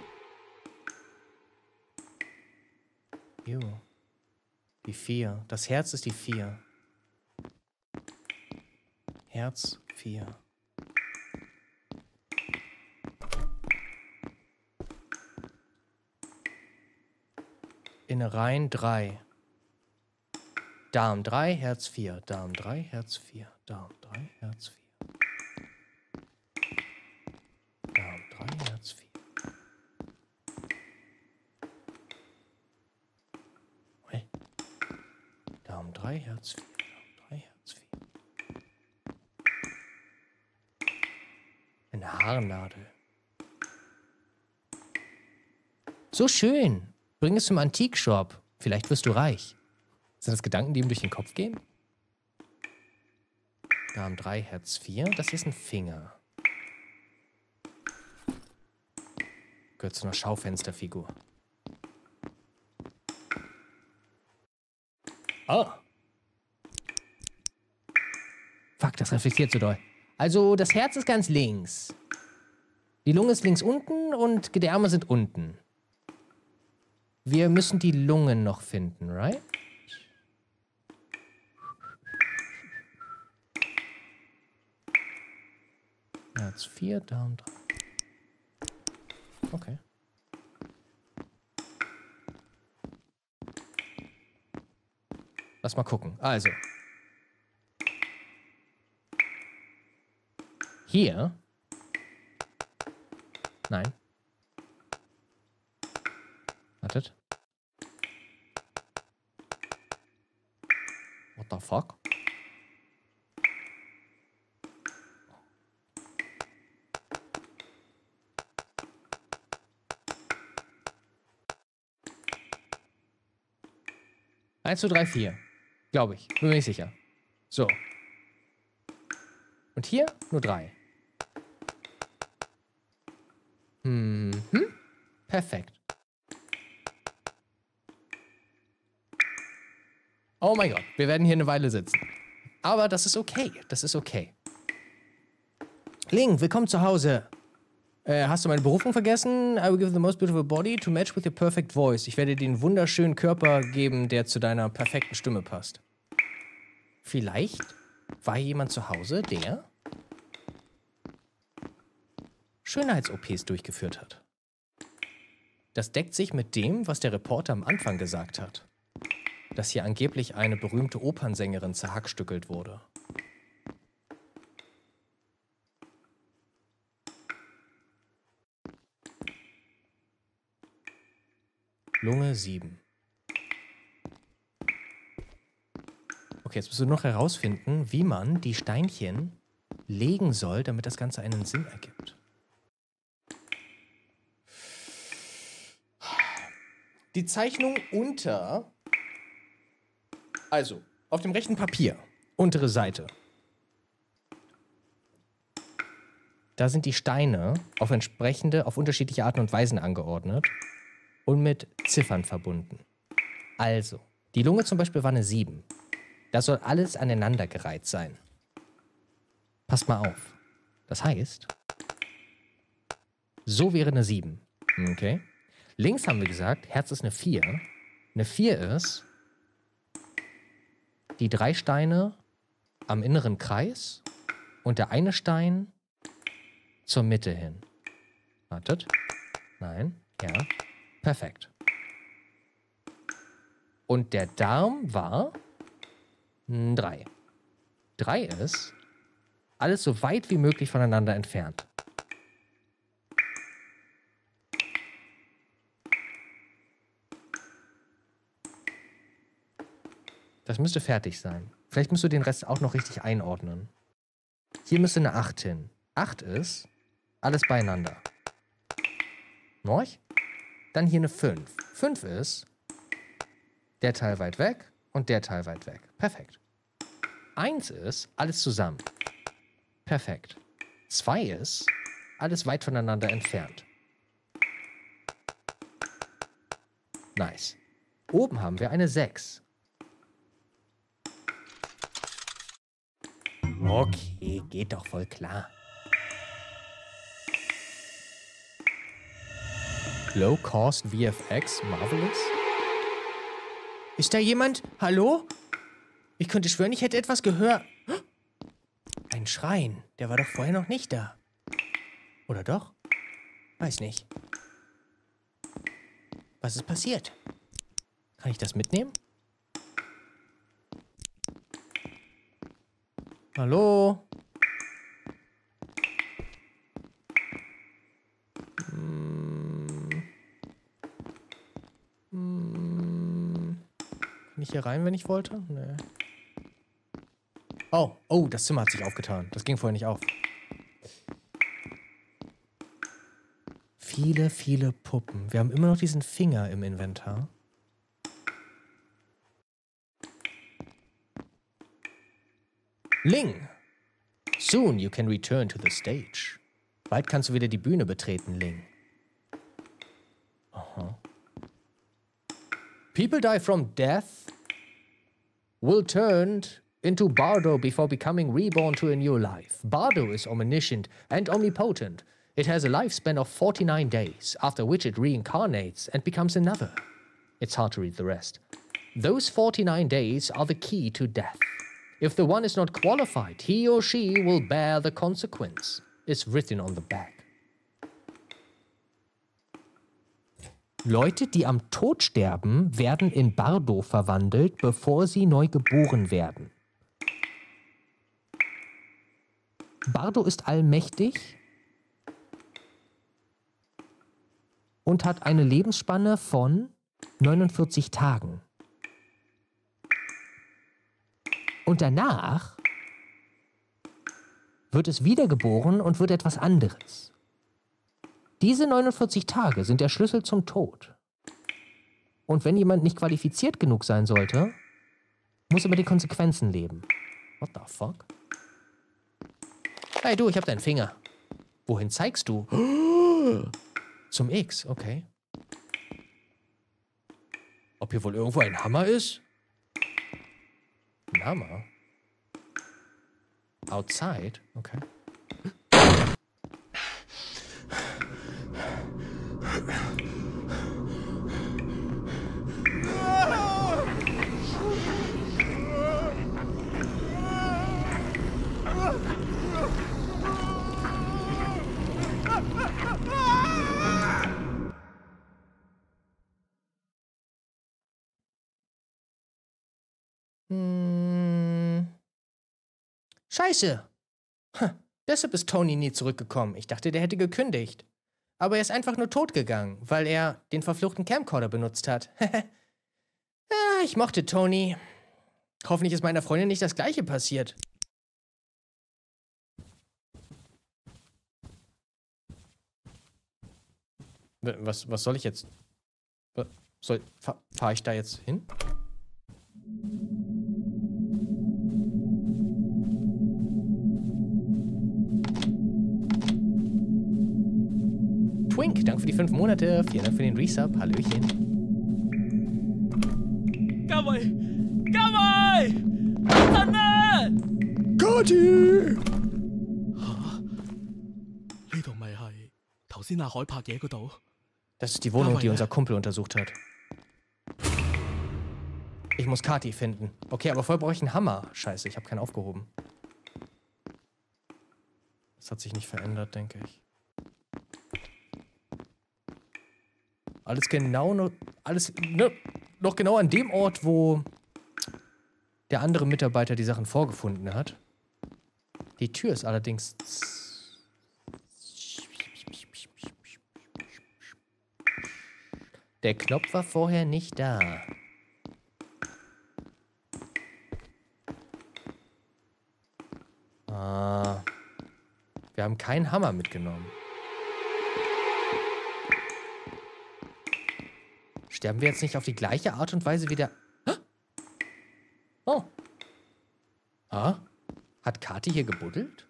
Jo. Die vier. Das Herz ist die vier. Herz vier. Innereien drei. Darm drei, Herz vier. Darm drei, Herz vier. Darm drei, Herz vier. Darm drei, Herz vier. Hey. Darm drei, Herz vier. Darm drei, Herz vier. Eine Haarnadel. So schön. Bring es zum Antikshop. Vielleicht wirst du reich. Sind das Gedanken, die ihm durch den Kopf gehen? Darm drei, Herz vier. Das ist ein Finger. Gehört zu einer Schaufensterfigur. Oh. Fuck, das reflektiert so doll. Also, das Herz ist ganz links. Die Lunge ist links unten und Gedärme sind unten. Wir müssen die Lungen noch finden, right? Herz vier, Darm drei. Okay. Lass mal gucken. Also. Hier. Nein. Wartet. What the fuck? Eins, zwei, drei, vier. Glaube ich. Bin mir nicht sicher. So. Und hier nur drei. Mhm. Perfekt. Oh mein Gott, wir werden hier eine Weile sitzen. Aber das ist okay, das ist okay. Ling, willkommen zu Hause. Äh, hast du meine Berufung vergessen? I will give the most beautiful body to match with your perfect voice. Ich werde dir den wunderschönen Körper geben, der zu deiner perfekten Stimme passt. Vielleicht war hier jemand zu Hause, der Schönheits-O Ps durchgeführt hat. Das deckt sich mit dem, was der Reporter am Anfang gesagt hat. Dass hier angeblich eine berühmte Opernsängerin zerhackstückelt wurde. Lunge sieben. Okay, jetzt musst du noch herausfinden, wie man die Steinchen legen soll, damit das Ganze einen Sinn ergibt. Die Zeichnung unter... Also, auf dem rechten Papier, untere Seite. Da sind die Steine auf entsprechende, auf unterschiedliche Arten und Weisen angeordnet und mit Ziffern verbunden. Also, die Lunge zum Beispiel war eine sieben. Da soll alles aneinandergereiht sein. Passt mal auf. Das heißt, so wäre eine sieben. Okay. Links haben wir gesagt, Herz ist eine vier. Eine vier ist die drei Steine am inneren Kreis und der eine Stein zur Mitte hin. Wartet. Nein. Ja. Perfekt. Und der Darm war drei. Drei ist alles so weit wie möglich voneinander entfernt. Das müsste fertig sein. Vielleicht musst du den Rest auch noch richtig einordnen. Hier müsste eine acht hin. acht ist alles beieinander. Norch? Dann hier eine fünf. fünf ist der Teil weit weg und der Teil weit weg. Perfekt. eins ist alles zusammen. Perfekt. zwei ist alles weit voneinander entfernt. Nice. Oben haben wir eine sechs. Okay, geht doch voll klar. Low Cost V F X, marvelous. Ist da jemand? Hallo? Ich könnte schwören, ich hätte etwas gehört. Ein Schrein. Der war doch vorher noch nicht da. Oder doch? Weiß nicht. Was ist passiert? Kann ich das mitnehmen? Hallo? Hm. Hm. Kann ich hier rein, wenn ich wollte? Nee. Oh, oh, das Zimmer hat sich aufgetan. Das ging vorher nicht auf. Viele, viele Puppen. Wir haben immer noch diesen Finger im Inventar. Ling! Soon you can return to the stage. Bald kannst du wieder die Bühne betreten, Ling. Aha. People die from death will turn into Bardo before becoming reborn to a new life. Bardo is omniscient and omnipotent. It has a lifespan of forty-nine days, after which it reincarnates and becomes another. It's hard to read the rest. Those forty-nine days are the key to death. If the one is not qualified, he or she will bear the consequence. It's written on the back. Leute, die am Tod sterben, werden in Bardo verwandelt, bevor sie neu geboren werden. Bardo ist allmächtig und hat eine Lebensspanne von neunundvierzig Tagen. Und danach wird es wiedergeboren und wird etwas anderes. Diese neunundvierzig Tage sind der Schlüssel zum Tod. Und wenn jemand nicht qualifiziert genug sein sollte, muss er mit den Konsequenzen leben. What the fuck? Hey du, ich hab deinen Finger. Wohin zeigst du? Zum X, okay. Ob hier wohl irgendwo ein Hammer ist? Ein Hammer? Outside? Okay. Hm. Scheiße. Hm. Deshalb ist Tony nie zurückgekommen. Ich dachte, der hätte gekündigt. Aber er ist einfach nur tot gegangen, weil er den verfluchten Camcorder benutzt hat. Ja, ich mochte Tony. Hoffentlich ist meiner Freundin nicht das Gleiche passiert. Was, was soll ich jetzt? Soll, fahr, fahr ich da jetzt hin? Twink, danke für die fünf Monate. Vielen Dank für den Resub. Hallöchen. Gaby! Gaby! Anne! Gotti! 呢度咪係頭先阿海拍嘢嗰度？ Das ist die Wohnung, die unser Kumpel untersucht hat. Ich muss Kati finden. Okay, aber vorher brauche ich einen Hammer. Scheiße, ich habe keinen aufgehoben. Das hat sich nicht verändert, denke ich. Alles genau noch... Alles ne, noch genau an dem Ort, wo der andere Mitarbeiter die Sachen vorgefunden hat. Die Tür ist allerdings... Der Knopf war vorher nicht da. Ah. Wir haben keinen Hammer mitgenommen. Sterben wir jetzt nicht auf die gleiche Art und Weise wie der... Oh. Ah? Hat Kati hier gebuddelt?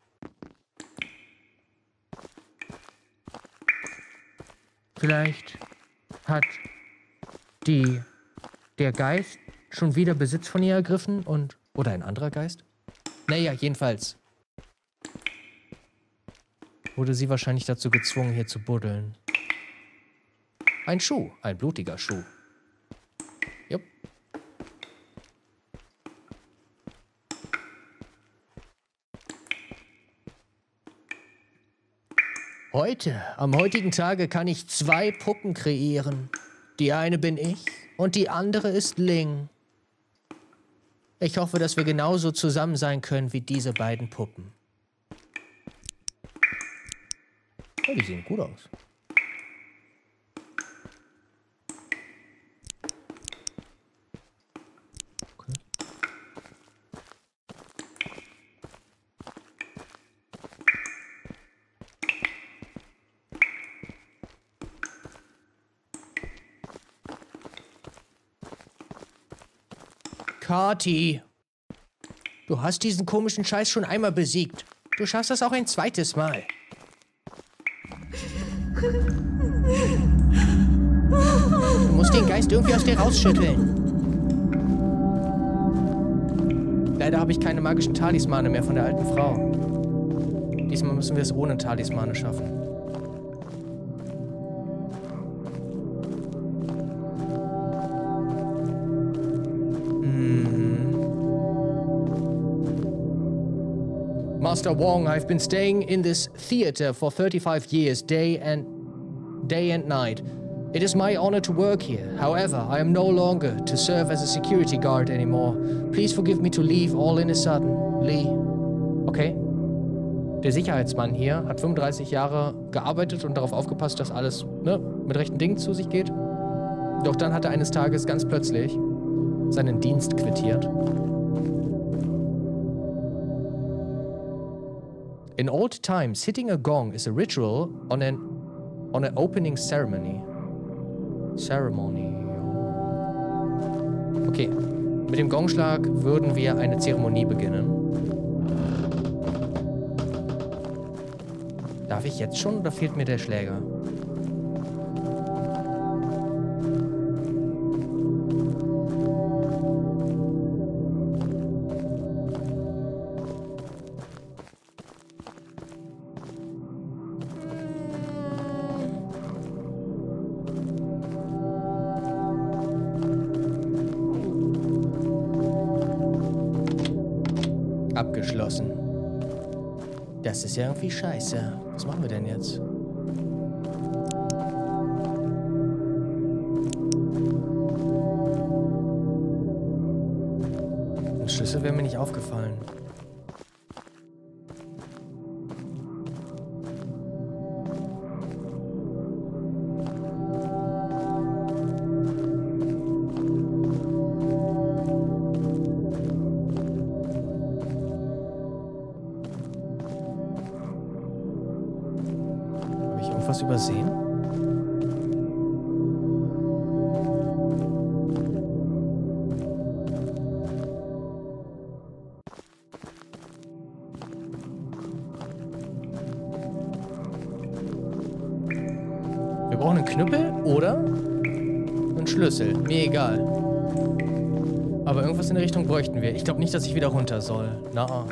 Vielleicht hat die... der Geist schon wieder Besitz von ihr ergriffen und... Oder ein anderer Geist? Naja, jedenfalls... wurde sie wahrscheinlich dazu gezwungen, hier zu buddeln. Ein Schuh. Ein blutiger Schuh. Jupp. Heute, am heutigen Tage kann ich zwei Puppen kreieren. Die eine bin ich und die andere ist Ling. Ich hoffe, dass wir genauso zusammen sein können wie diese beiden Puppen. Oh, die sehen gut aus. Okay. Kati, du hast diesen komischen Scheiß schon einmal besiegt. Du schaffst das auch ein zweites Mal. Du musst den Geist irgendwie aus dir rausschütteln. Leider habe ich keine magischen Talismane mehr von der alten Frau. Diesmal müssen wir es ohne Talismane schaffen. Mhm. Master Wong, I've been staying in this theater for thirty-five years, day and day and night. It is my honor to work here. However, I am no longer to serve as a security guard anymore. Please forgive me to leave all in a sudden. Lee. Okay. Der Sicherheitsmann hier hat fünfunddreißig Jahre gearbeitet und darauf aufgepasst, dass alles ne, mit rechten Dingen zu sich geht. Doch dann hat er eines Tages ganz plötzlich seinen Dienst quittiert. In old times, hitting a gong is a ritual on an on an opening ceremony. Ceremony. Okay, mit dem Gongschlag würden wir eine Zeremonie beginnen. Darf ich jetzt schon oder fehlt mir der Schläger? Abgeschlossen. Das ist ja irgendwie scheiße. Was machen wir denn jetzt? Ein Schlüssel wäre mir nicht aufgefallen. Was übersehen? Wir brauchen einen Knüppel oder einen Schlüssel. Mir egal. Aber irgendwas in der Richtung bräuchten wir. Ich glaube nicht, dass ich wieder runter soll. Na.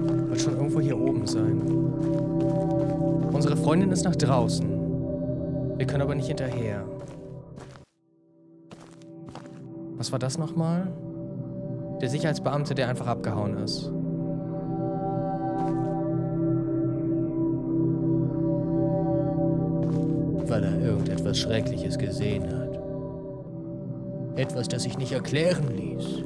Schon irgendwo hier oben sein. Unsere Freundin ist nach draußen. Wir können aber nicht hinterher. Was war das nochmal? Der Sicherheitsbeamte, der einfach abgehauen ist. Weil er irgendetwas Schreckliches gesehen hat. Etwas, das sich nicht erklären ließ.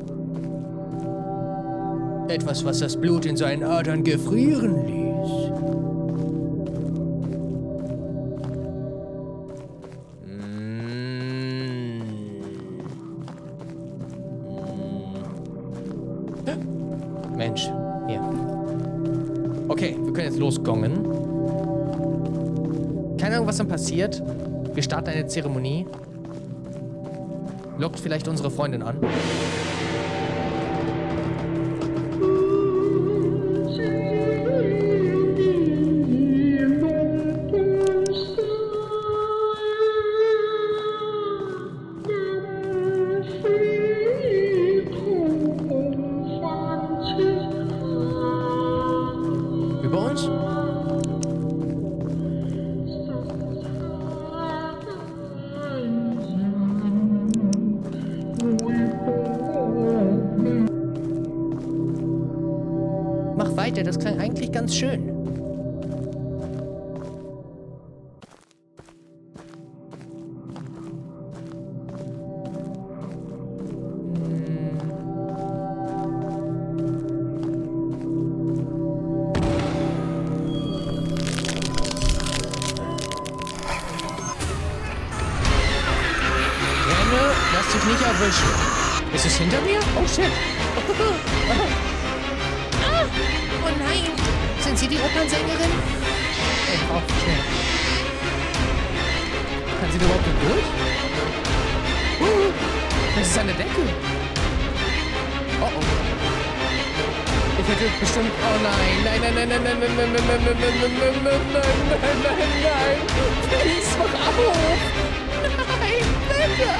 Etwas, was das Blut in seinen Adern gefrieren ließ. Mensch, hier. Okay, wir können jetzt losgongen. Keine Ahnung, was dann passiert. Wir starten eine Zeremonie. Lockt vielleicht unsere Freundin an. Über uns? Mach weiter, das klang eigentlich ganz schön. Lass dich nicht erwischen. Ist es hinter mir? Oh shit. Ah, oh nein. Sind Sie die Opernsängerin? Ich brauche schnell. Kann sie da überhaupt nicht durch? Uh, das ist eine Decke. Oh oh. Ich hätte bestimmt... Oh nein. Nein, nein, nein, nein, nein, nein, nein, nein, nein, nein, nein, nein, nein, nein, nein, nein. Please, mach auf. Nein, bitte.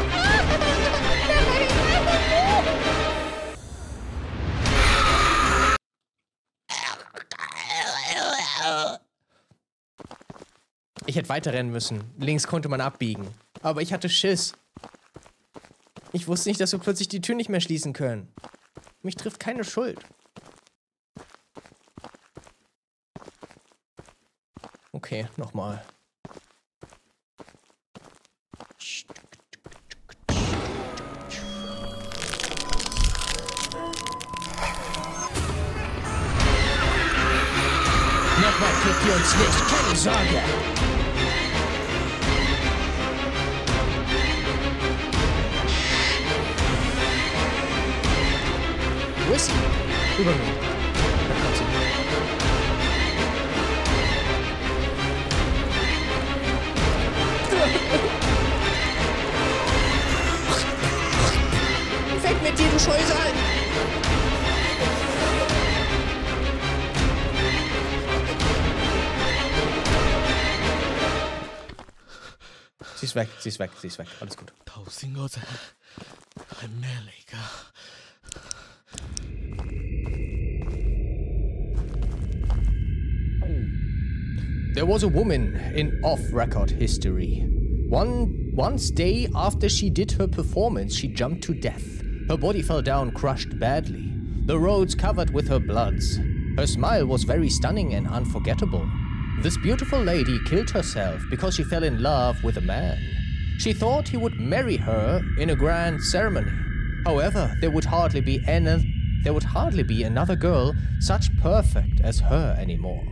Ich hätte weiterrennen müssen. Links konnte man abbiegen. Aber ich hatte Schiss. Ich wusste nicht, dass wir plötzlich die Tür nicht mehr schließen können. Mich trifft keine Schuld. Okay, nochmal. Nochmal kriegt ihr uns nicht, keine Sorge. Wo ist sie? Über mir. Da kommt sie. Weg mit dir, du Scheusal! Sie ist weg, sie ist weg, sie ist weg. Alles gut. There was a woman in off-record history. One once day after she did her performance, she jumped to death. Her body fell down, crushed badly. The roads covered with her bloods. Her smile was very stunning and unforgettable. This beautiful lady killed herself because she fell in love with a man. She thought he would marry her in a grand ceremony. However, there would hardly be any, there would hardly be another girl such perfect as her anymore.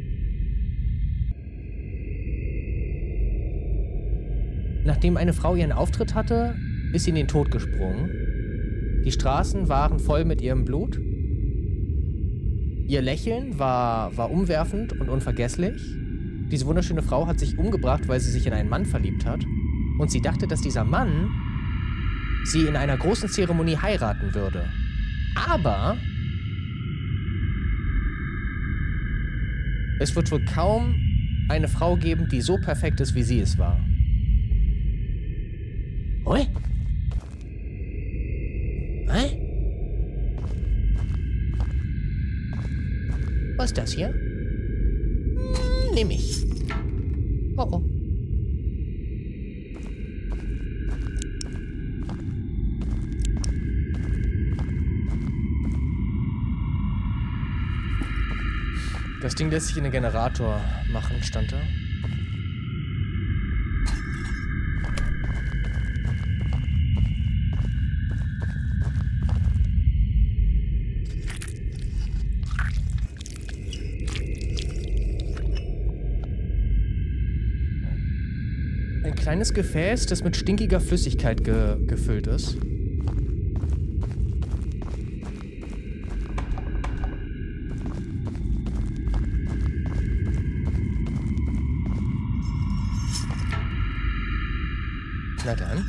Nachdem eine Frau ihren Auftritt hatte, ist sie in den Tod gesprungen. Die Straßen waren voll mit ihrem Blut. Ihr Lächeln war, war umwerfend und unvergesslich. Diese wunderschöne Frau hat sich umgebracht, weil sie sich in einen Mann verliebt hat. Und sie dachte, dass dieser Mann sie in einer großen Zeremonie heiraten würde. Aber es wird wohl kaum eine Frau geben, die so perfekt ist, wie sie es war. Oi? Hä? Was ist das hier? Hm, nehm ich. Oh oh. Das Ding lässt sich in den Generator machen, stand da. Ein kleines Gefäß, das mit stinkiger Flüssigkeit ge gefüllt ist. Na dann.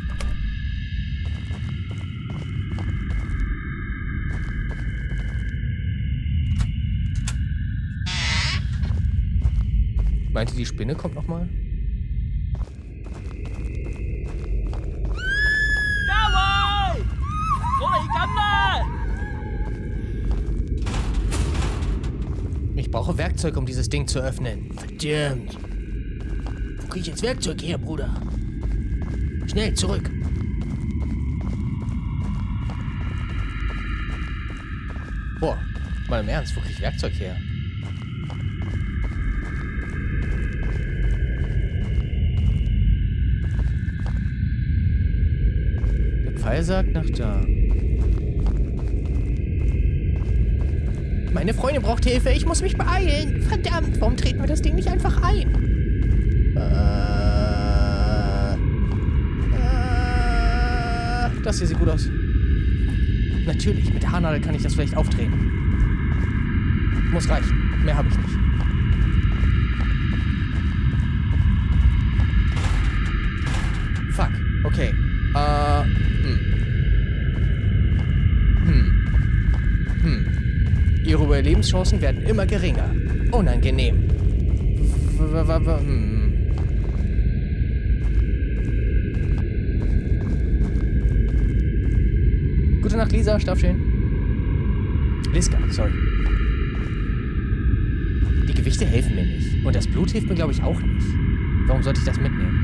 Meint ihr, die Spinne kommt noch mal? Ich brauche Werkzeug, um dieses Ding zu öffnen. Verdammt. Wo kriege ich jetzt Werkzeug her, Bruder? Schnell, zurück. Boah, mal im Ernst, wo kriege ich Werkzeug her? Der Pfeil sagt nach da. Meine Freundin braucht Hilfe, ich muss mich beeilen. Verdammt, warum treten wir das Ding nicht einfach ein? Äh, äh, das hier sieht gut aus. Natürlich, mit der Haarnadel kann ich das vielleicht aufdrehen. Muss reichen, mehr habe ich nicht. Fuck, okay. Äh, hm. Hm. Hm. Ihre Überlebenschancen werden immer geringer. Unangenehm. W w w w hm. Gute Nacht, Lisa. Schlaf schön. Liska, sorry. Die Gewichte helfen mir nicht. Und das Blut hilft mir, glaube ich, auch nicht. Warum sollte ich das mitnehmen?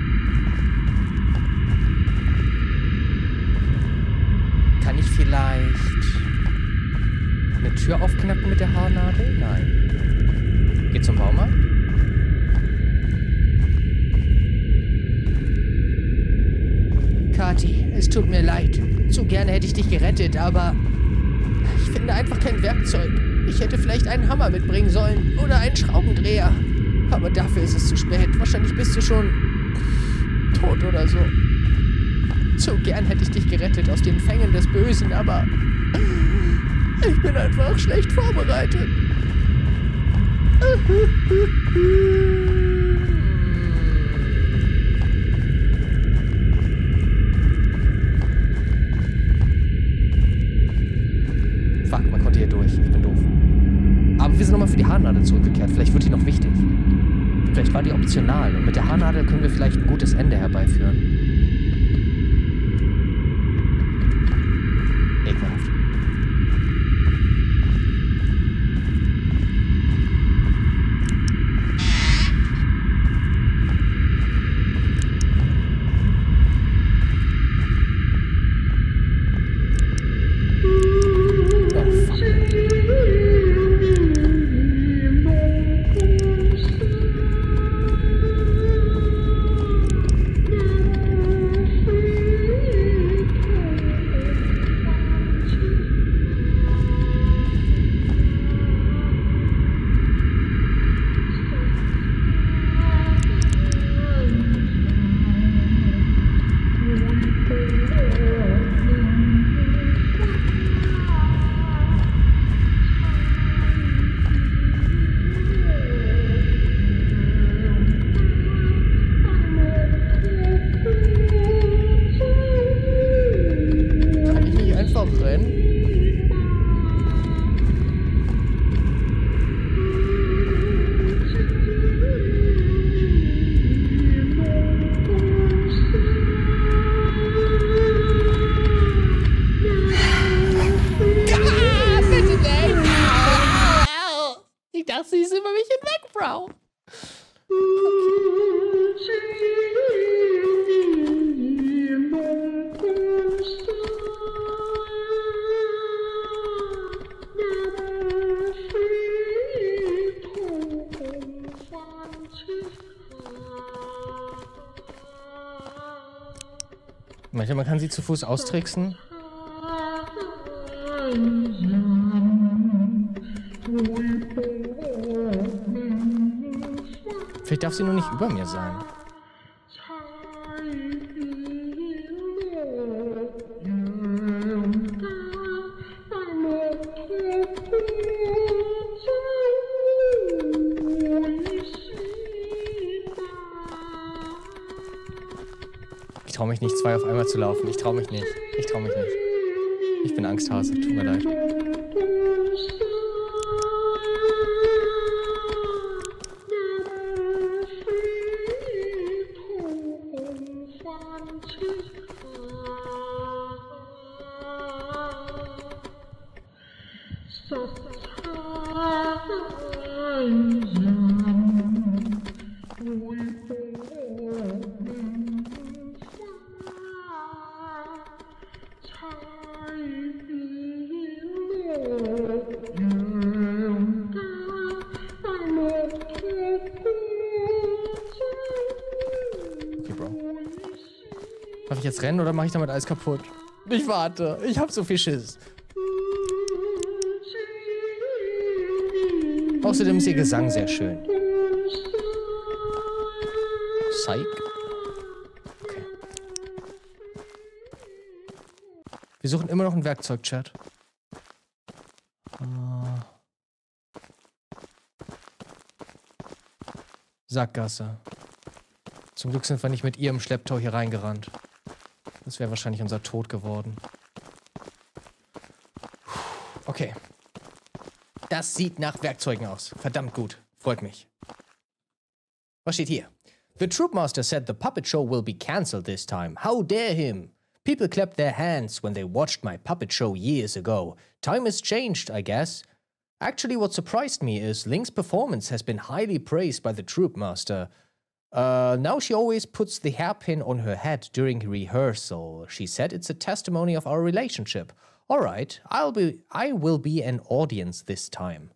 Kann ich vielleicht eine Tür aufknacken mit der Haarnadel? Nein. Geht zum Baumarkt? Kathi, es tut mir leid. Zu gerne hätte ich dich gerettet, aber ich finde einfach kein Werkzeug. Ich hätte vielleicht einen Hammer mitbringen sollen oder einen Schraubendreher. Aber dafür ist es zu spät. Wahrscheinlich bist du schon tot oder so. Zu gern hätte ich dich gerettet aus den Fängen des Bösen, aber ich bin einfach schlecht vorbereitet. Fuck, man konnte hier durch. Ich bin doof. Aber wir sind nochmal für die Haarnadel zurückgekehrt. Vielleicht wird die noch wichtig. Vielleicht war die optional. Und mit der Haarnadel können wir vielleicht ein gutes Ende herbeiführen. Ekelhaft. Meint ihr, man kann sie zu Fuß austricksen? Vielleicht darf sie nur nicht über mir sein. Ich traue mich nicht, zwei auf einmal zu laufen. Ich traue mich nicht. Ich traue mich nicht. Ich bin Angsthase. Tut mir leid. Darf ich jetzt rennen oder mache ich damit alles kaputt? Ich warte. Ich hab so viel Schiss. Außerdem ist ihr Gesang sehr schön. Psych. Okay. Wir suchen immer noch ein Werkzeug, Chat. Uh. Sackgasse. Zum Glück sind wir nicht mit ihr im Schlepptau hier reingerannt. Das wäre wahrscheinlich unser Tod geworden. Okay. Das sieht nach Werkzeugen aus. Verdammt gut. Freut mich. Was steht hier? The Troopmaster said the puppet show will be cancelled this time. How dare him? People clapped their hands when they watched my puppet show years ago. Time has changed, I guess. Actually, what surprised me is Link's performance has been highly praised by the Troopmaster. Uh, now she always puts the hairpin on her head during rehearsal. She said it's a testimony of our relationship. Alright, I'll be, I will be an audience this time.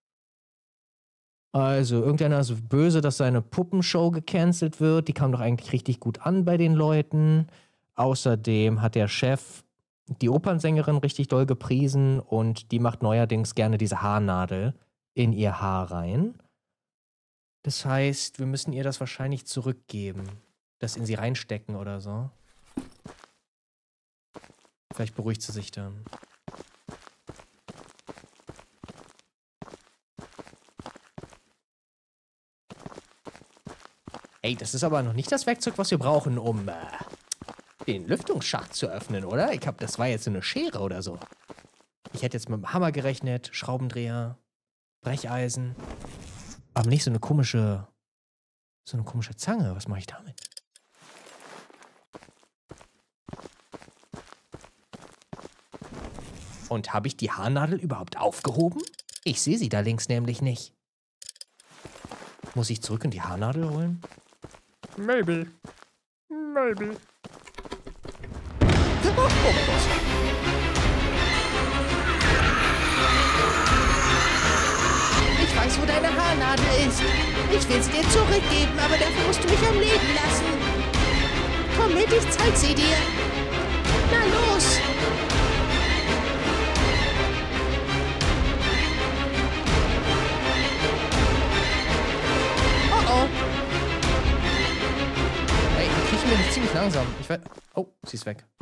Also, irgendeiner ist böse, dass seine Puppenshow gecancelt wird. Die kam doch eigentlich richtig gut an bei den Leuten. Außerdem hat der Chef die Opernsängerin richtig doll gepriesen und die macht neuerdings gerne diese Haarnadel in ihr Haar rein. Das heißt, wir müssen ihr das wahrscheinlich zurückgeben. Das in sie reinstecken oder so. Vielleicht beruhigt sie sich dann. Ey, das ist aber noch nicht das Werkzeug, was wir brauchen, um äh, den Lüftungsschacht zu öffnen, oder? Ich hab, das war jetzt so eine Schere oder so. Ich hätte jetzt mit dem Hammer gerechnet, Schraubendreher, Brecheisen. Aber nicht so eine komische, so eine komische Zange. Was mache ich damit? Und habe ich die Haarnadel überhaupt aufgehoben? Ich sehe sie da links nämlich nicht. Muss ich zurück und die Haarnadel holen? Maybe. Maybe. Oh, oh Gott. Ich weiß, wo deine Haarnadel ist. Ich will sie dir zurückgeben, aber dafür musst du mich am Leben lassen. Komm mit, ich zeig sie dir. Na los. Oh oh. Ey, die kriechen mir nicht ziemlich langsam. Ich weiß... Oh, sie ist weg.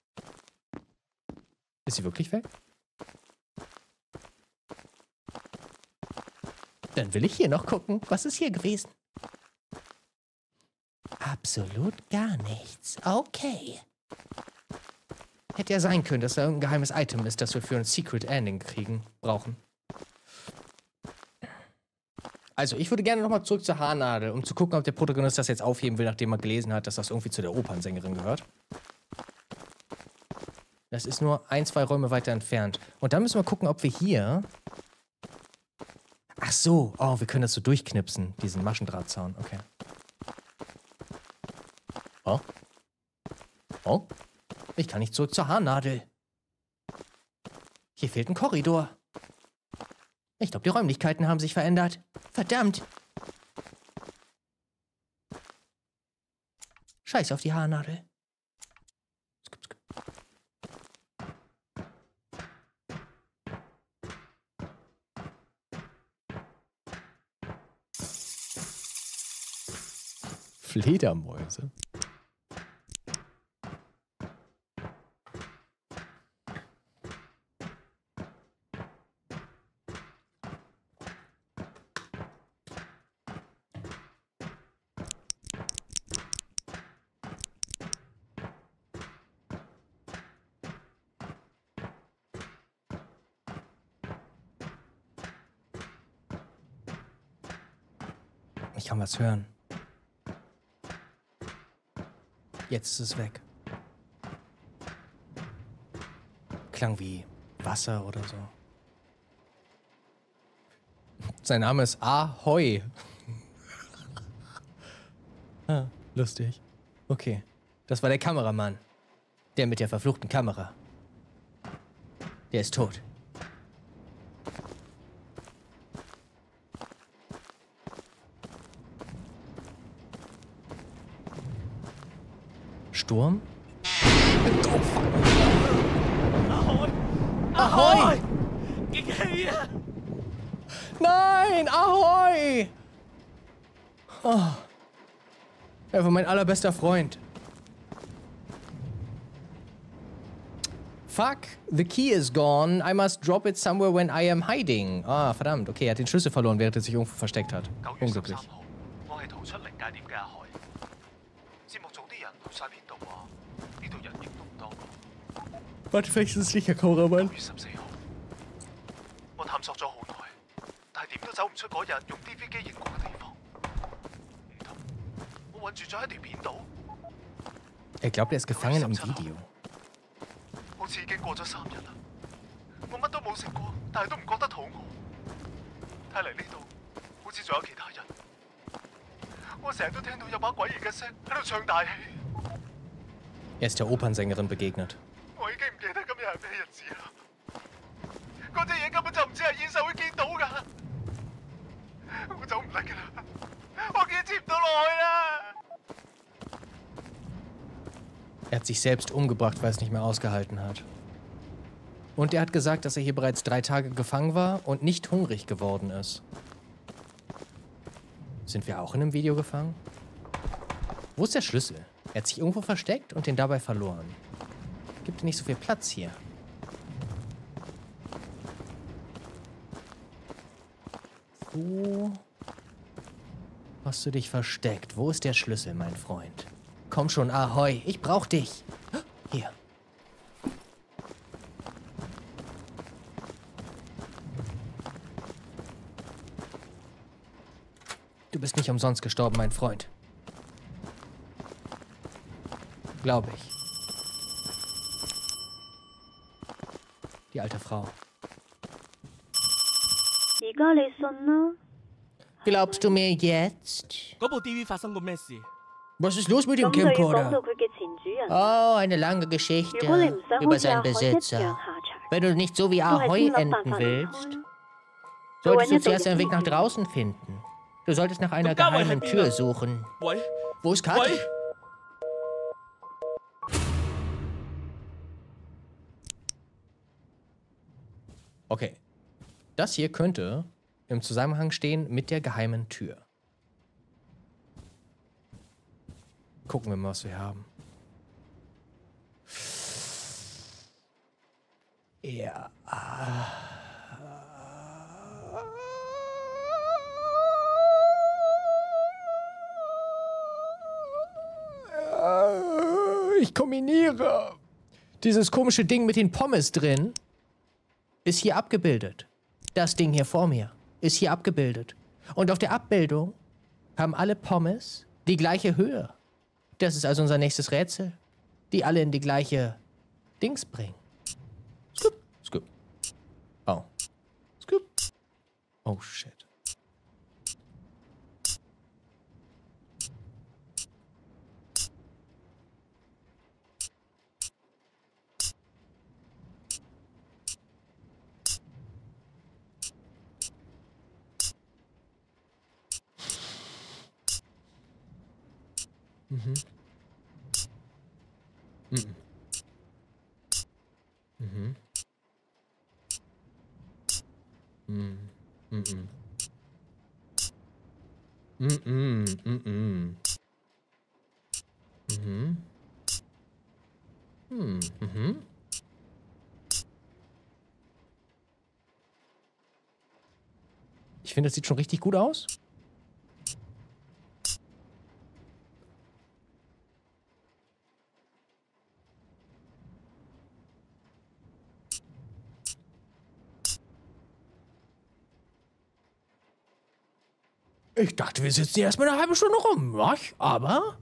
Ist sie wirklich weg? Dann will ich hier noch gucken. Was ist hier gewesen? Absolut gar nichts. Okay. Hätte ja sein können, dass da irgendein geheimes Item ist, das wir für ein Secret Ending kriegen, brauchen. Also, ich würde gerne nochmal zurück zur Haarnadel, um zu gucken, ob der Protagonist das jetzt aufheben will, nachdem er gelesen hat, dass das irgendwie zu der Opernsängerin gehört. Das ist nur ein, zwei Räume weiter entfernt. Und dann müssen wir gucken, ob wir hier... Ach so, oh, wir können das so durchknipsen, diesen Maschendrahtzaun, okay. Oh. Oh. Ich kann nicht zurück zur Haarnadel. Hier fehlt ein Korridor. Ich glaube, die Räumlichkeiten haben sich verändert. Verdammt. Scheiß auf die Haarnadel. Fledermäuse? Ich kann was hören. Jetzt ist es weg. Klang wie Wasser oder so. Sein Name ist Ahoi. Ah, lustig. Okay. Das war der Kameramann. Der mit der verfluchten Kamera. Der ist tot. Sturm? Ahoi! Ahoi! Geh hier! Nein! Ahoi! Oh. Er war mein allerbester Freund. Fuck, the key is gone. I must drop it somewhere when I am hiding. Ah, verdammt. Okay, er hat den Schlüssel verloren, während er sich irgendwo versteckt hat. 九月十 Unglücklich. 三號，我係逃出靈界點嘅阿海。節目組啲人去晒邊度啊？呢度人影都唔多。 Warte, vielleicht ist es nicht der Kameramann. 九月十四號，我探索咗好耐，但係點都走唔出嗰日用 D V 機影過嘅地方。唔通我困住咗喺條片度？ Er glaubt, er ist gefangen im Video. 好似已經過咗三日啦，我乜都冇食過，但係都唔覺得肚餓。睇嚟呢度好似仲有其他人。我成日都聽到有把詭異嘅聲喺度唱大戲。 Er ist der Opernsängerin begegnet. 我已經唔記得今日係咩日子啦。嗰隻嘢根本就唔似係現實會見到㗎。我走唔甩㗎啦，我堅持唔到落去啦。 Er hat sich selbst umgebracht, weil er es nicht mehr ausgehalten hat. Und er hat gesagt, dass er hier bereits drei Tage gefangen war und nicht hungrig geworden ist. Sind wir auch in einem Video gefangen? Wo ist der Schlüssel? Er hat sich irgendwo versteckt und den dabei verloren. Gibt nicht so viel Platz hier. Wo hast du dich versteckt? Wo ist der Schlüssel, mein Freund? Komm schon, Ahoi, ich brauch dich. Hier. Du bist nicht umsonst gestorben, mein Freund. Glaube ich. Die alte Frau. Glaubst du mir jetzt? 嗰部 D V 發生過咩事？ Was ist los mit dem Camcorder? Oh, eine lange Geschichte über seinen Besitzer. Wenn du nicht so wie Ahoi enden willst, solltest du zuerst einen Weg nach draußen finden. Du solltest nach einer geheimen Tür suchen. 喂 Wo ist Kathi? 喂， Okay. Das hier könnte im Zusammenhang stehen mit der geheimen Tür. Gucken wir mal, was wir haben. Ja. Ich kombiniere. Dieses komische Ding mit den Pommes drin ist hier abgebildet. Das Ding hier vor mir ist hier abgebildet. Und auf der Abbildung haben alle Pommes die gleiche Höhe. Das ist also unser nächstes Rätsel. Die alle in die gleiche Dings bringen. Scoop, scoop. Oh. Scoop. Oh, shit. Mhm. Mhm. Mhm. Mhm. Mhm. Mhm. Mhm. Mhm. Hm, mhm. Ich finde, das sieht schon richtig gut aus. Ich dachte, wir sitzen hier erstmal eine halbe Stunde rum, was? Aber...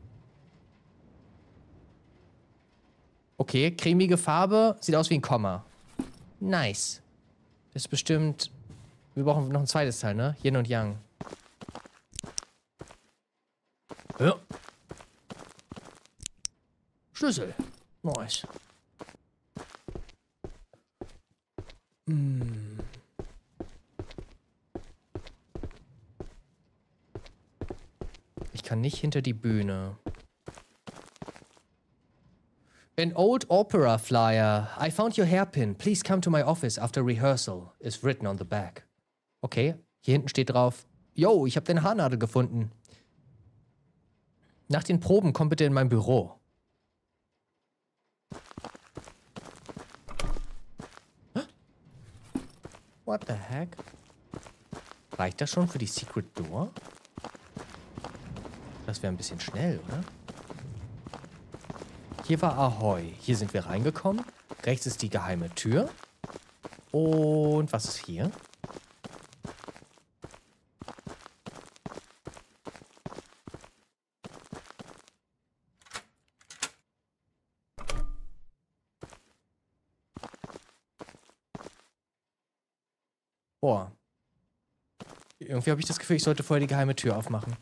Okay, cremige Farbe. Sieht aus wie ein Komma. Nice. Das ist bestimmt... Wir brauchen noch ein zweites Teil, ne? Yin und Yang. Ja. Schlüssel. Nice. Hm. Ich kann nicht hinter die Bühne. An old opera flyer. I found your hairpin. Please come to my office after rehearsal. Is written on the back. Okay, hier hinten steht drauf. Yo, ich habe deine Haarnadel gefunden. Nach den Proben komm bitte in mein Büro. What the heck? Reicht das schon für die Secret Door? Das wäre ein bisschen schnell, oder? Hier war Ahoy. Hier sind wir reingekommen. Rechts ist die geheime Tür. Und was ist hier? Boah. Irgendwie habe ich das Gefühl, ich sollte vorher die geheime Tür aufmachen.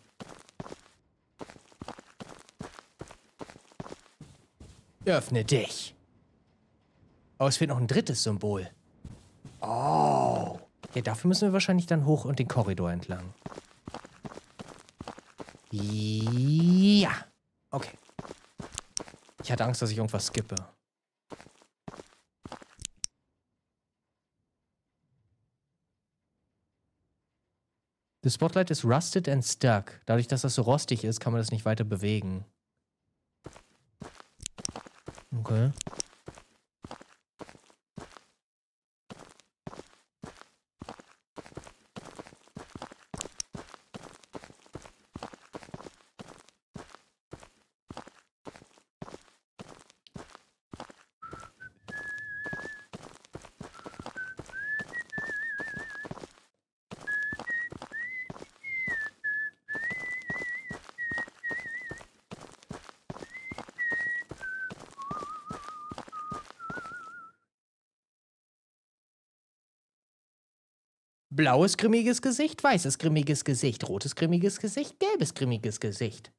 Öffne dich. Oh, es fehlt noch ein drittes Symbol. Oh. Ja, dafür müssen wir wahrscheinlich dann hoch und den Korridor entlang. Ja. Okay. Ich hatte Angst, dass ich irgendwas skippe. The spotlight is rusted and stuck. Dadurch, dass das so rostig ist, kann man das nicht weiter bewegen. Okay. Blaues grimmiges Gesicht, weißes grimmiges Gesicht, rotes grimmiges Gesicht, gelbes grimmiges Gesicht.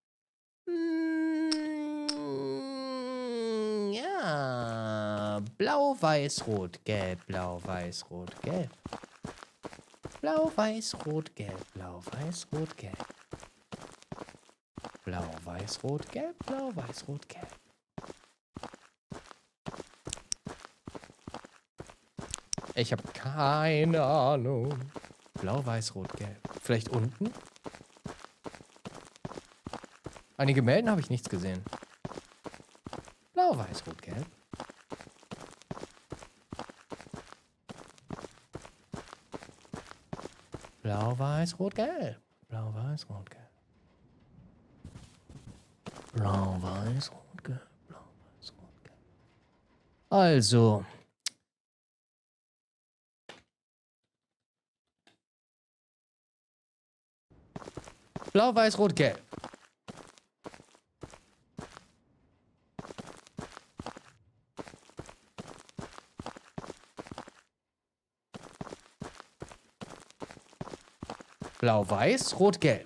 Mm, ja. Blau, weiß, rot, gelb, blau, weiß, rot, gelb. Blau, weiß, rot, gelb, blau, weiß, rot, gelb. Blau, weiß, rot, gelb, blau, weiß, rot, gelb. Ich habe keine Ahnung. Blau, weiß, rot, gelb. Vielleicht unten? An den Gemälden habe ich nichts gesehen. Blau, weiß, rot, gelb. Blau, weiß, rot, gelb. Blau, weiß, rot, gelb. Blau, weiß, rot, gelb. Blau, weiß, rot, gelb. Also... Blau, weiß, rot, gelb. Blau, weiß, rot, gelb.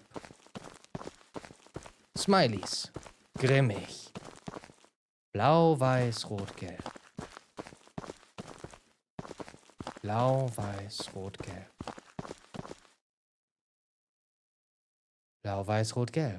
Smileys. Grimmig. Blau, weiß, rot, gelb. Blau, weiß, rot, gelb. Blau, weiß, rot, gelb.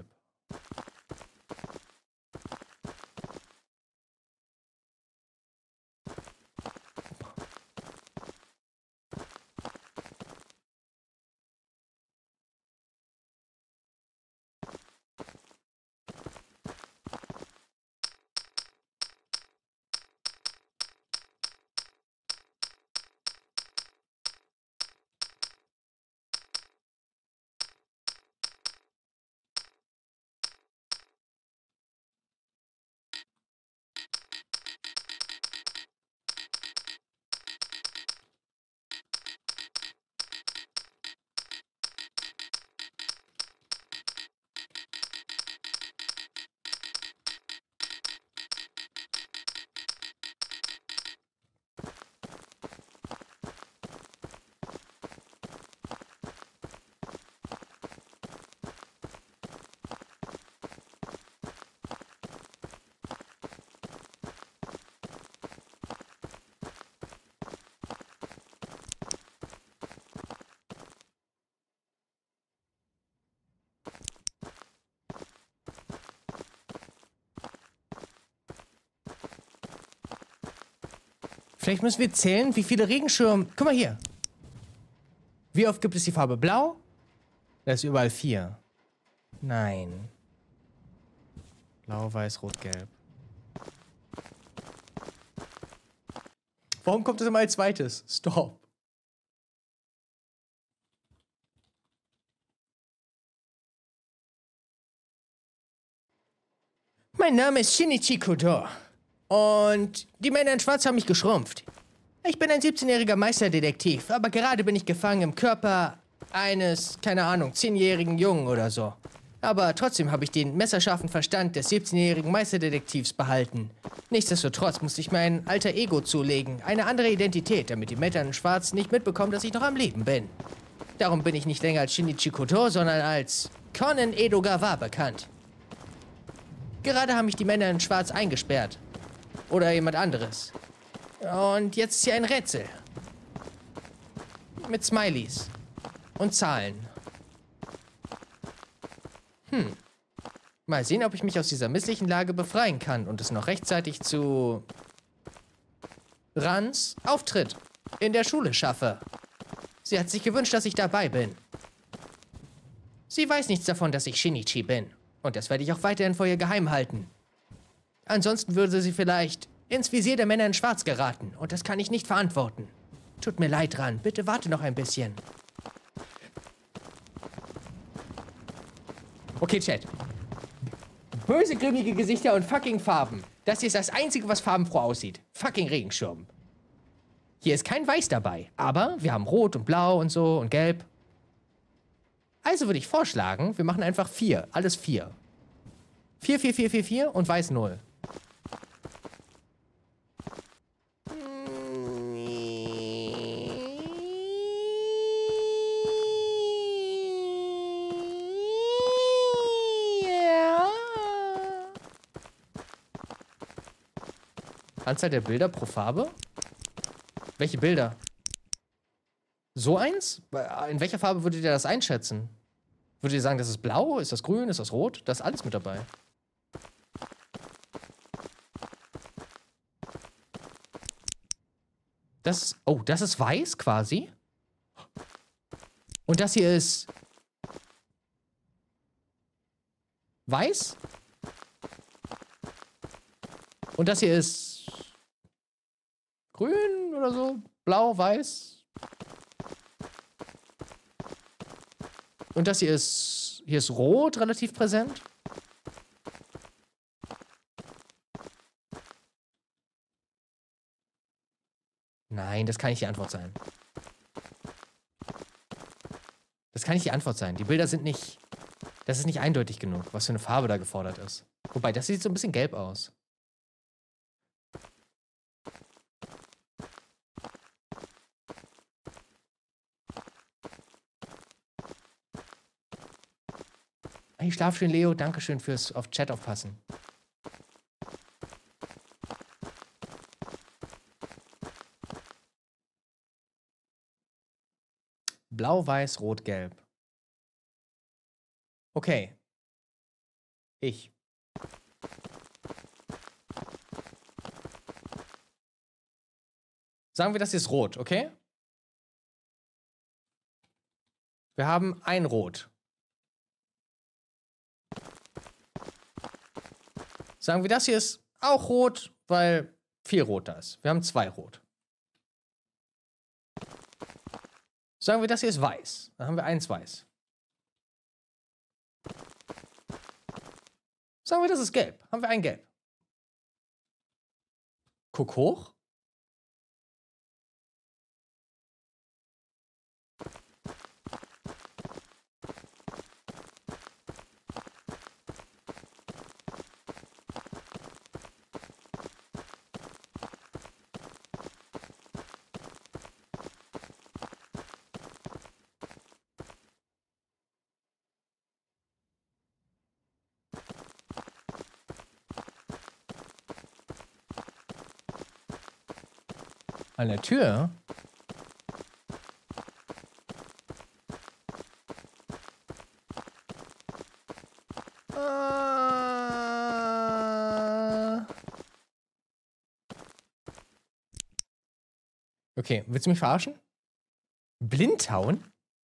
Vielleicht müssen wir zählen, wie viele Regenschirme... Guck mal hier. Wie oft gibt es die Farbe Blau? Da ist überall vier. Nein. Blau, Weiß, Rot, Gelb. Warum kommt das immer als zweites? Stop. Mein Name ist Shinichi Kodo. Und die Männer in Schwarz haben mich geschrumpft. Ich bin ein siebzehnjähriger Meisterdetektiv, aber gerade bin ich gefangen im Körper eines, keine Ahnung, zehnjährigen Jungen oder so. Aber trotzdem habe ich den messerscharfen Verstand des siebzehnjährigen Meisterdetektivs behalten. Nichtsdestotrotz musste ich mir ein alter Ego zulegen, eine andere Identität, damit die Männer in Schwarz nicht mitbekommen, dass ich noch am Leben bin. Darum bin ich nicht länger als Shinichi Kodo, sondern als Conan Edogawa bekannt. Gerade haben mich die Männer in Schwarz eingesperrt. Oder jemand anderes. Und jetzt ist hier ein Rätsel. Mit Smileys. Und Zahlen. Hm. Mal sehen, ob ich mich aus dieser misslichen Lage befreien kann und es noch rechtzeitig zu Rans Auftritt in der Schule schaffe. Sie hat sich gewünscht, dass ich dabei bin. Sie weiß nichts davon, dass ich Shinichi bin. Und das werde ich auch weiterhin vor ihr geheim halten. Ansonsten würde sie vielleicht ins Visier der Männer in Schwarz geraten. Und das kann ich nicht verantworten. Tut mir leid, Ran. Bitte warte noch ein bisschen. Okay, Chat. Böse, grimmige Gesichter und fucking Farben. Das hier ist das Einzige, was farbenfroh aussieht. Fucking Regenschirm. Hier ist kein Weiß dabei. Aber wir haben Rot und Blau und so und Gelb. Also würde ich vorschlagen, wir machen einfach vier. Alles vier. Vier, vier, vier, vier, vier und Weiß null. Ja. Anzahl der Bilder pro Farbe? Welche Bilder? So eins? In welcher Farbe würdet ihr das einschätzen? Würdet ihr sagen, das ist blau? Ist das grün? Ist das rot? Da ist alles mit dabei. Das, oh, das ist weiß quasi. Und das hier ist weiß. Und das hier ist grün oder so. Blau, weiß. Und das hier ist, hier ist rot relativ präsent. Nein, das kann nicht die Antwort sein. Das kann nicht die Antwort sein. Die Bilder sind nicht, das ist nicht eindeutig genug, was für eine Farbe da gefordert ist. Wobei, das sieht so ein bisschen gelb aus. Hey, schlaf schön, Leo. Dankeschön fürs auf Chat aufpassen. Blau, Weiß, Rot, Gelb. Okay. Ich. Sagen wir, das hier ist Rot, okay? Wir haben ein Rot. Sagen wir, das hier ist auch rot, weil viel Rot da ist. Wir haben zwei Rot. Sagen wir, das hier ist weiß. Dann haben wir eins weiß. Sagen wir, das ist gelb. Haben wir ein Gelb. Guck hoch. An der Tür? Äh... Okay, willst du mich verarschen? Blind hauen?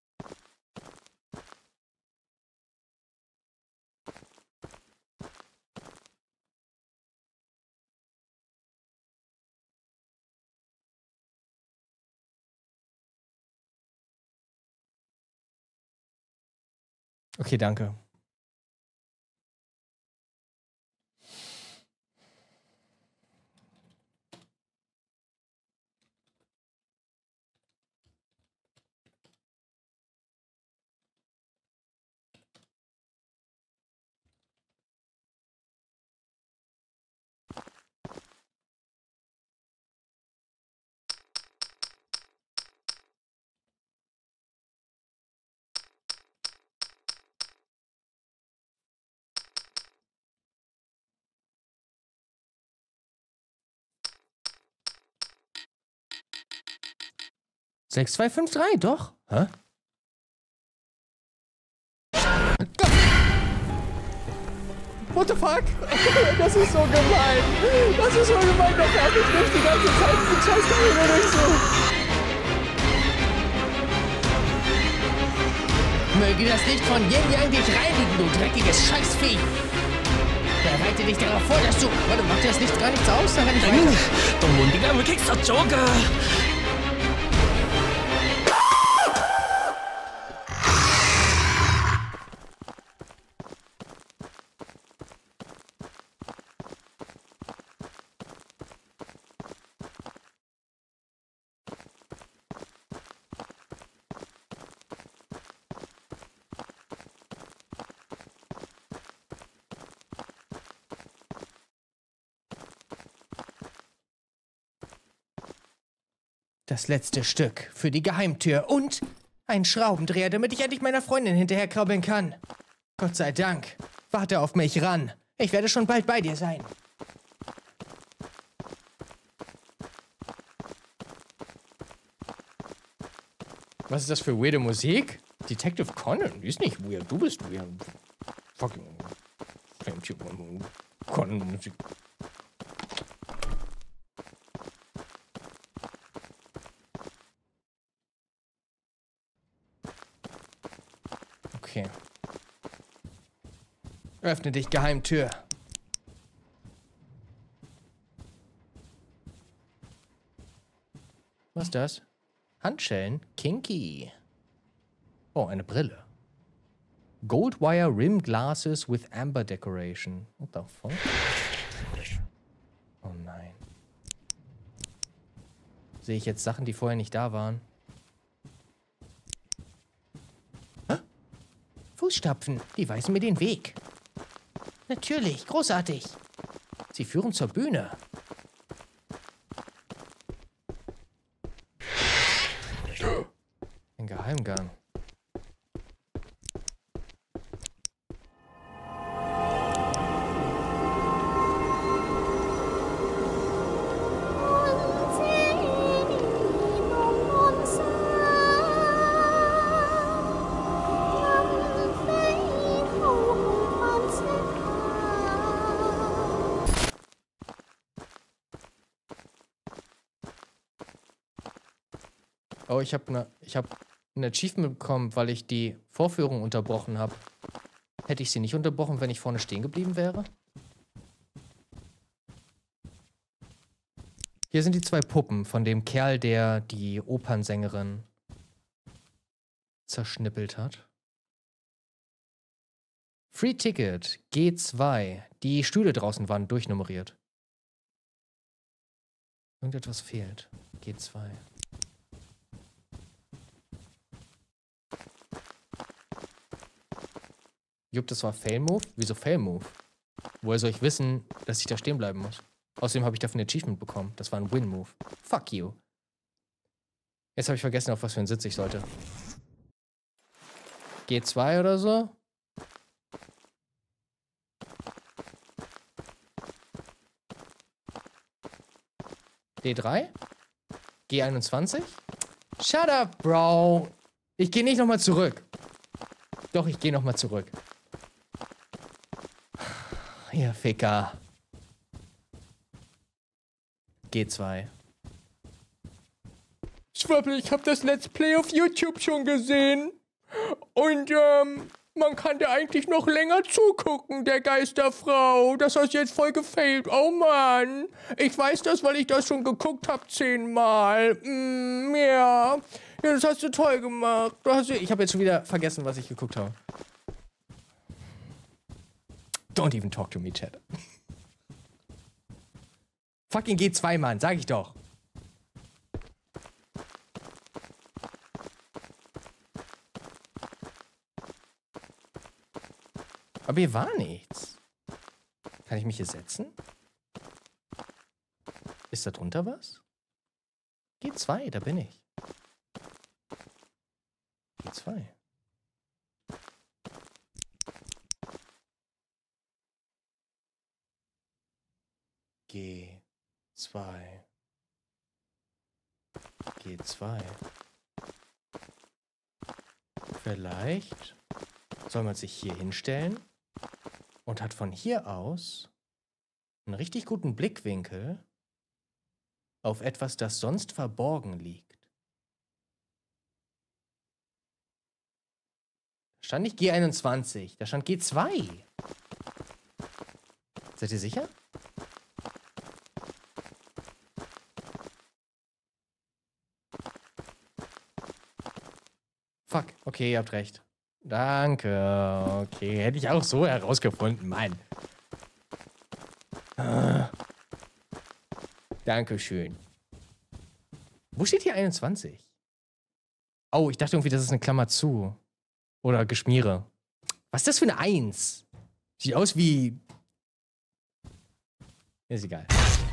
Okay, danke. sechs zwei fünf drei, doch. Hä? What the fuck? Das ist so gemein. Das ist so gemein. Der fertigt mich die ganze Zeit mit scheiß Karriere durch so. Möge das Licht von Yin Yang dich reinigen, du dreckiges Scheißvieh. Bereite dich darauf vor, dass du... Warte, macht dir das Licht gar nichts aus? Dann kann ich weiter. 道門點解會擊實咗㗎？ Das letzte Stück für die Geheimtür und ein Schraubendreher, damit ich endlich meiner Freundin hinterherkrabbeln kann. Gott sei Dank. Warte auf mich ran. Ich werde schon bald bei dir sein. Was ist das für weirde Musik? Detective Conan? Die ist nicht weird. Du bist weird. Fucking... Conan-Musik. Okay. Öffne dich, Geheimtür. Was ist das? Handschellen? Kinky. Oh, eine Brille. Gold wire rim glasses with amber decoration. What the fuck? Oh nein. Sehe ich jetzt Sachen, die vorher nicht da waren? Fußstapfen, die weisen mir den Weg. Natürlich, großartig. Sie führen zur Bühne. Ein Geheimgang. Oh, ich habe ne, ich habe ein Achievement bekommen, weil ich die Vorführung unterbrochen habe. Hätte ich sie nicht unterbrochen, wenn ich vorne stehen geblieben wäre? Hier sind die zwei Puppen von dem Kerl, der die Opernsängerin zerschnippelt hat. Free Ticket, G zwei. Die Stühle draußen waren durchnummeriert. Irgendetwas fehlt. G zwei. Jupp, das war Fail-Move? Wieso Fail-Move? Woher soll ich wissen, dass ich da stehen bleiben muss? Außerdem habe ich dafür ein Achievement bekommen. Das war ein Win-Move. Fuck you. Jetzt habe ich vergessen, auf was für einen Sitz ich sollte. G zwei oder so? D drei? G einundzwanzig? Shut up, Bro. Ich gehe nicht nochmal zurück. Doch, ich gehe nochmal zurück. Ihr Ficker. G zwei. Zwabbel, ich habe das Let's Play auf YouTube schon gesehen. Und, ähm, man kann da eigentlich noch länger zugucken, der Geisterfrau. Das hast jetzt voll gefailt. Oh Mann. Ich weiß das, weil ich das schon geguckt habe zehnmal. Mm, ja. Ja, das hast du toll gemacht. Du hast, ich habe jetzt schon wieder vergessen, was ich geguckt habe. Don't even talk to me, Chat. Fucking G zwei, Mann. Sag ich doch. Aber hier war nichts. Kann ich mich hier setzen? Ist da drunter was? G zwei, da bin ich. G zwei. G zwei. G zwei. Vielleicht soll man sich hier hinstellen und hat von hier aus einen richtig guten Blickwinkel auf etwas, das sonst verborgen liegt. Da stand nicht G einundzwanzig, da stand G zwei. Seid ihr sicher? Fuck, okay, ihr habt recht. Danke. Okay, hätte ich auch so herausgefunden, Mann. Ah. Dankeschön. Wo steht hier einundzwanzig? Oh, ich dachte irgendwie, das ist eine Klammer zu. Oder Geschmiere. Was ist das für eine eins? Sieht aus wie... Ist egal.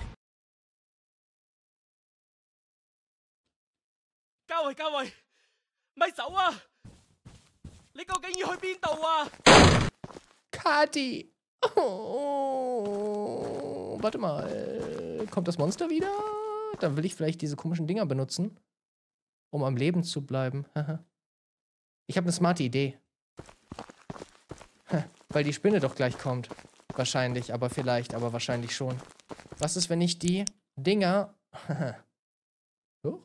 Cao ơi, Cao ơi!咪走啊! 你究竟要去邊度啊? Kati! Oh, warte mal. Kommt das Monster wieder? Dann will ich vielleicht diese komischen Dinger benutzen, um am Leben zu bleiben. Ich habe eine smarte Idee. Weil die Spinne doch gleich kommt. Wahrscheinlich, aber vielleicht, aber wahrscheinlich schon. Was ist, wenn ich die Dinger... oh?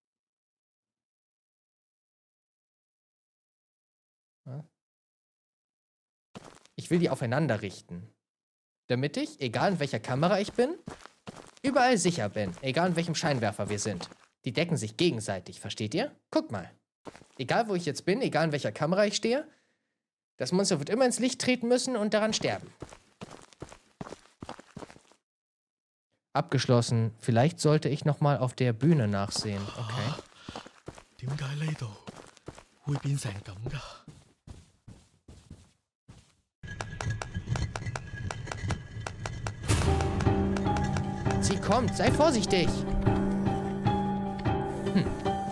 Ich will die aufeinander richten. Damit ich, egal in welcher Kamera ich bin, überall sicher bin. Egal in welchem Scheinwerfer wir sind. Die decken sich gegenseitig, versteht ihr? Guckt mal. Egal wo ich jetzt bin, egal in welcher Kamera ich stehe, das Monster wird immer ins Licht treten müssen und daran sterben. Abgeschlossen. Vielleicht sollte ich nochmal auf der Bühne nachsehen. Okay. 點解呢度會變成咁㗎? Sie kommt, sei vorsichtig. Hm.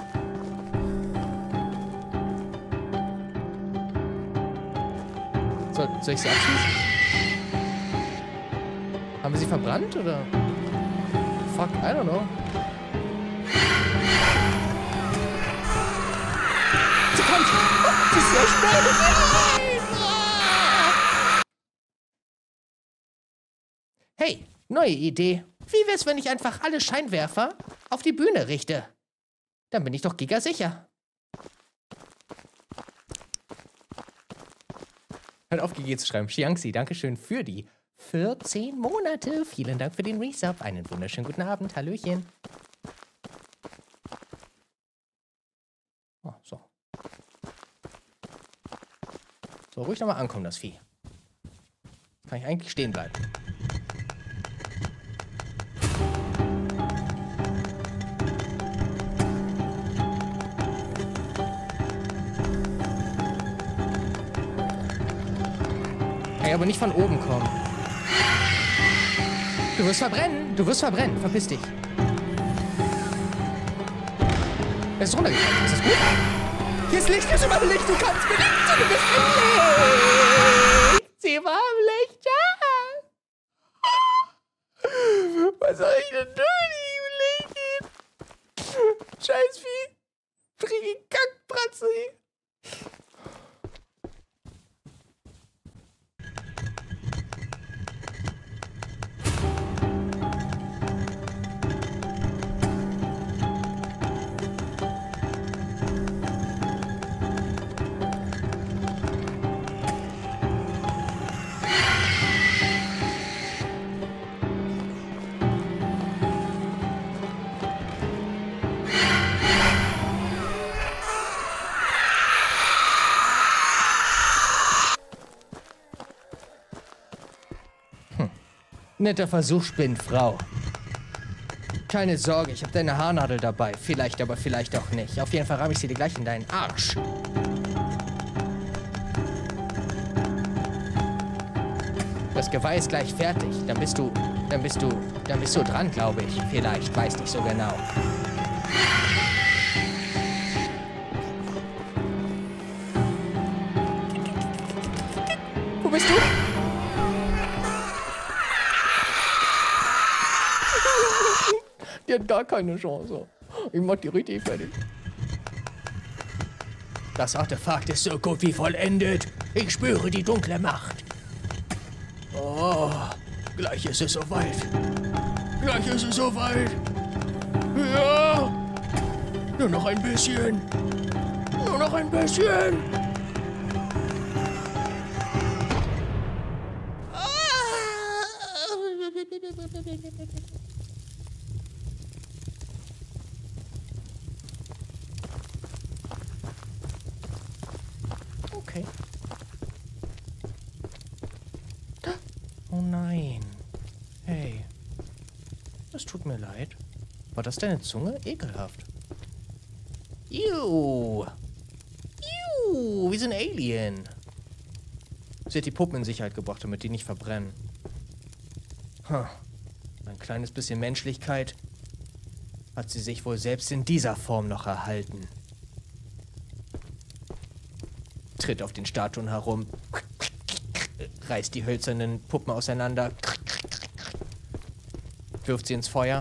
Soll, soll ich sie abschießen? Haben wir sie verbrannt, oder? Fuck, I don't know. Sie kommt! Oh, sie ist sehr schnell! Hey, neue Idee. Wie wär's, wenn ich einfach alle Scheinwerfer auf die Bühne richte? Dann bin ich doch gigasicher. Hört auf, G G zu schreiben. Xiangxi, dankeschön für die vierzehn Monate. Vielen Dank für den Resub. Einen wunderschönen guten Abend. Hallöchen. Oh, so. So, ruhig nochmal ankommen, das Vieh. Kann ich eigentlich stehen bleiben. Aber nicht von oben kommen. Du wirst verbrennen. Du wirst verbrennen. Verpiss dich. Er ist runtergefallen. Ist das gut? Hier ist Licht. Hier ist überall Licht. Du kannst mir nicht. Du bist im Licht. Sie war im Licht. Ja. Was soll ich denn tun, liebe Licht? Scheiß Vieh. Friege Kackbratze. Netter Versuch, Spinnenfrau. Keine Sorge, ich habe deine Haarnadel dabei. Vielleicht, aber vielleicht auch nicht. Auf jeden Fall ramme ich sie dir gleich in deinen Arsch. Das Geweih ist gleich fertig. Dann bist du, dann bist du, dann bist du dran, glaube ich. Vielleicht, weiß nicht so genau. Wo bist du? Die hat gar keine Chance. Ich mach die richtig fertig. Das Artefakt ist so gut wie vollendet. Ich spüre die dunkle Macht. Oh, gleich ist es soweit. Gleich ist es soweit. Ja. Nur noch ein bisschen. Nur noch ein bisschen. Okay. Oh nein. Hey. Es tut mir leid. War das deine Zunge? Ekelhaft. Ew. Ew. Wie so ein Alien. Sie hat die Puppen in Sicherheit gebracht, damit die nicht verbrennen. Huh. Ein kleines bisschen Menschlichkeit hat sie sich wohl selbst in dieser Form noch erhalten. Tritt auf den Statuen herum, reißt die hölzernen Puppen auseinander, wirft sie ins Feuer.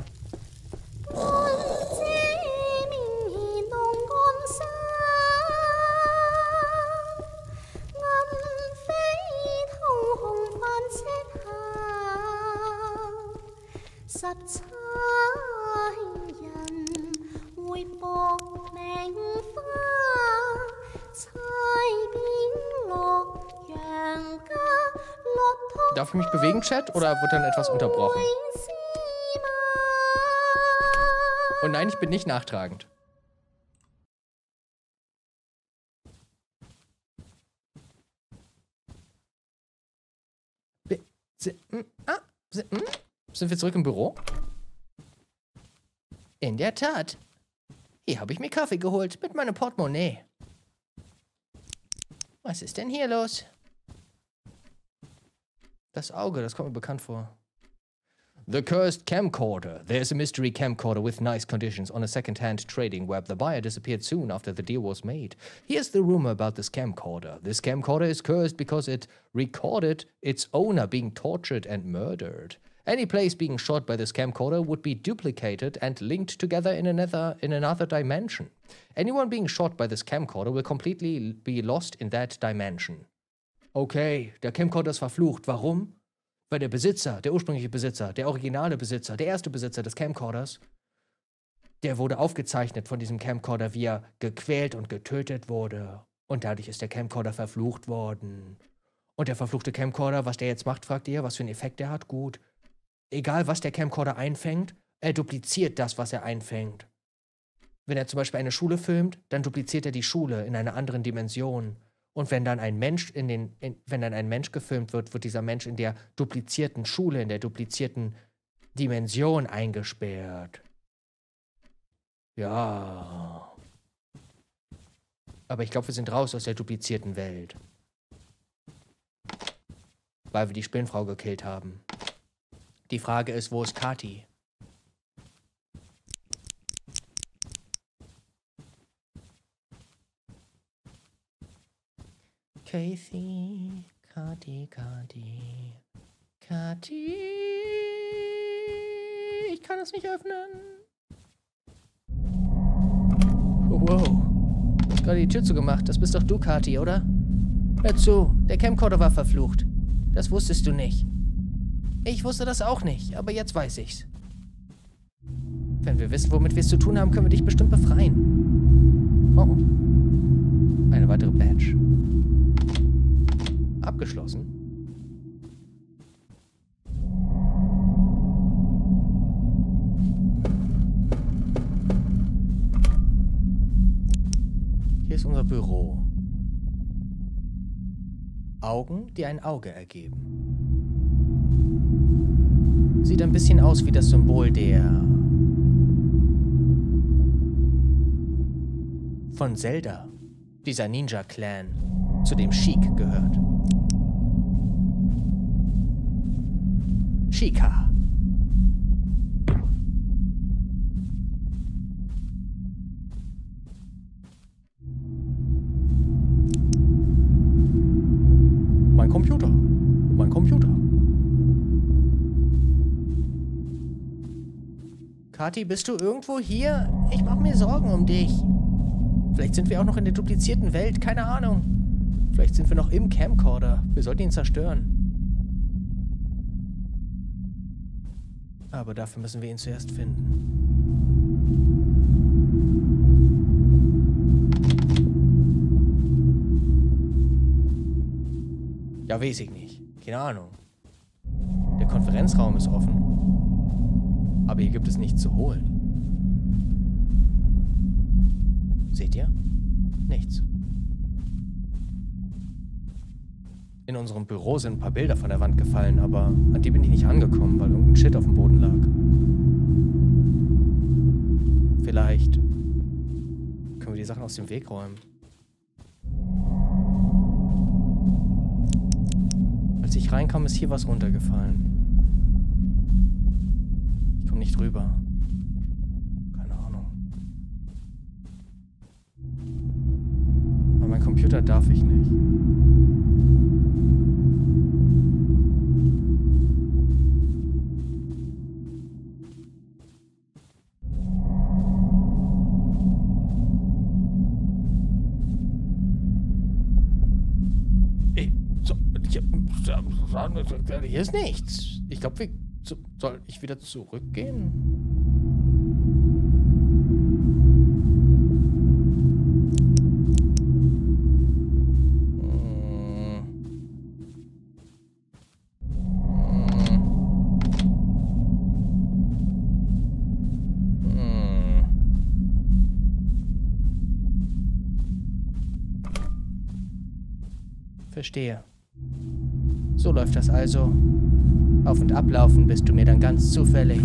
Darf ich mich bewegen, Chat, oder wird dann etwas unterbrochen? Und nein, ich bin nicht nachtragend. Be si ah, si Sind wir zurück im Büro? In der Tat. Hier habe ich mir Kaffee geholt mit meinem Portemonnaie. Was ist denn hier los? Das Auge, das kommt mir bekannt vor. The Cursed Camcorder. There's a mystery camcorder with nice conditions on a second-hand trading web. The buyer disappeared soon after the deal was made. Here's the rumor about this camcorder. This camcorder is cursed because it recorded its owner being tortured and murdered. Any place being shot by this camcorder would be duplicated and linked together in another, in another dimension. Anyone being shot by this camcorder will completely be lost in that dimension. Okay, der Camcorder ist verflucht. Warum? Weil der Besitzer, der ursprüngliche Besitzer, der originale Besitzer, der erste Besitzer des Camcorders, der wurde aufgezeichnet von diesem Camcorder, wie er gequält und getötet wurde. Und dadurch ist der Camcorder verflucht worden. Und der verfluchte Camcorder, was der jetzt macht, fragt ihr, was für einen Effekt der hat? Gut. Egal, was der Camcorder einfängt, er dupliziert das, was er einfängt. Wenn er zum Beispiel eine Schule filmt, dann dupliziert er die Schule in einer anderen Dimension. Und wenn dann ein Mensch in den, in, wenn dann ein Mensch gefilmt wird, wird dieser Mensch in der duplizierten Schule, in der duplizierten Dimension eingesperrt. Ja. Aber ich glaube, wir sind raus aus der duplizierten Welt. Weil wir die Spinnenfrau gekillt haben. Die Frage ist, wo ist Kathi? Kathy, Kathi, Kathi, Kathi. Ich kann es nicht öffnen. Wow. Du hast gerade die Tür zugemacht. Das bist doch du, Kathi, oder? Hör zu, der Camcorder war verflucht. Das wusstest du nicht. Ich wusste das auch nicht, aber jetzt weiß ich's. Wenn wir wissen, womit wir es zu tun haben, können wir dich bestimmt befreien. Oh. Eine weitere Badge. Abgeschlossen. Hier ist unser Büro. Augen, die ein Auge ergeben. Sieht ein bisschen aus wie das Symbol der... von Zelda. Dieser Ninja-Clan, zu dem Sheik gehört. Sheikah. Mein Computer. Mein Computer. Kathi, bist du irgendwo hier? Ich mache mir Sorgen um dich. Vielleicht sind wir auch noch in der duplizierten Welt, keine Ahnung. Vielleicht sind wir noch im Camcorder. Wir sollten ihn zerstören. Aber dafür müssen wir ihn zuerst finden. Ja, weiß ich nicht. Keine Ahnung. Der Konferenzraum ist offen. Aber hier gibt es nichts zu holen. Seht ihr? Nichts. In unserem Büro sind ein paar Bilder von der Wand gefallen, aber an die bin ich nicht angekommen, weil irgendein Shit auf dem Boden lag. Vielleicht können wir die Sachen aus dem Weg räumen. Als ich reinkam, ist hier was runtergefallen. Ich komme nicht rüber. Mein Computer darf ich nicht. Ey, so, hier, hier ist nichts. Ich glaube, wir... So, soll ich wieder zurückgehen? Verstehe. So läuft das also. Auf- und ablaufen bist du mir dann ganz zufällig.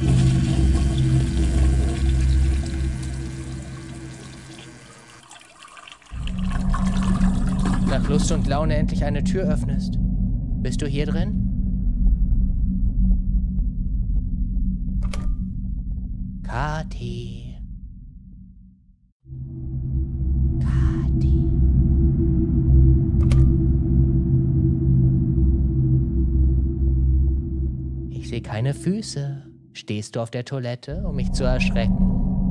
Nach Lust und Laune endlich eine Tür öffnest. Bist du hier drin? Kathi. Ich sehe keine Füße. Stehst du auf der Toilette, um mich zu erschrecken?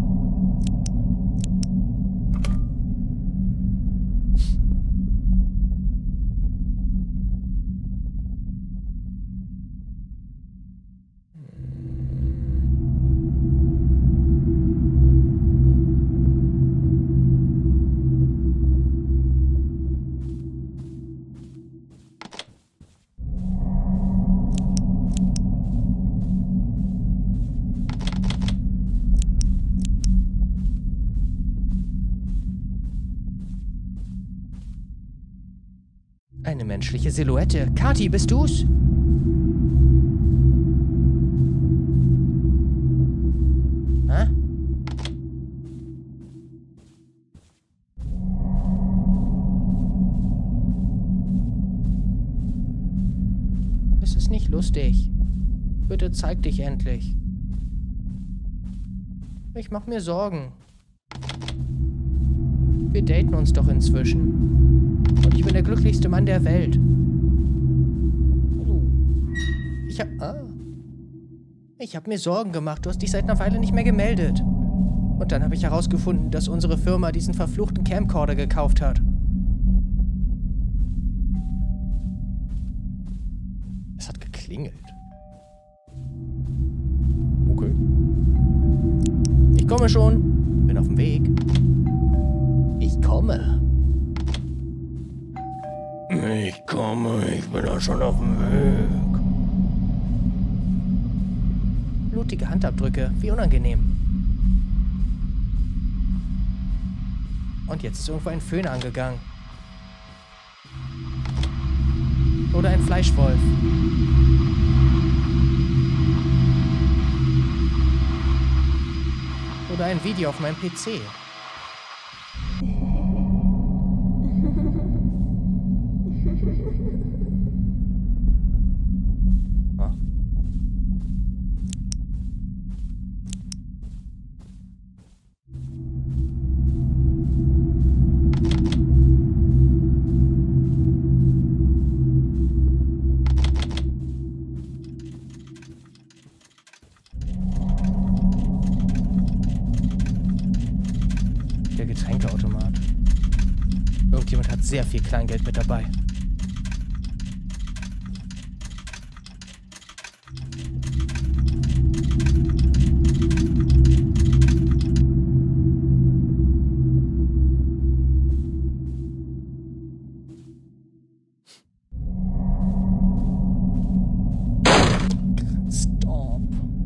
Eine menschliche Silhouette. Kathi, bist du's? Hä? Es ist nicht lustig. Bitte zeig dich endlich. Ich mach mir Sorgen. Wir daten uns doch inzwischen. Und ich bin der glücklichste Mann der Welt. Ich hab... Ah. Ich hab mir Sorgen gemacht. Du hast dich seit einer Weile nicht mehr gemeldet. Und dann habe ich herausgefunden, dass unsere Firma diesen verfluchten Camcorder gekauft hat. Es hat geklingelt. Okay. Ich komme schon. Bin auf dem Weg. Ich komme. Ich komme, ich bin da schon auf dem Weg. Blutige Handabdrücke, wie unangenehm. Und jetzt ist irgendwo ein Föhn angegangen. Oder ein Fleischwolf. oder ein Video auf meinem P C. Ah. Der Getränkeautomat. Irgendjemand hat sehr viel Kleingeld mit dabei. Stop.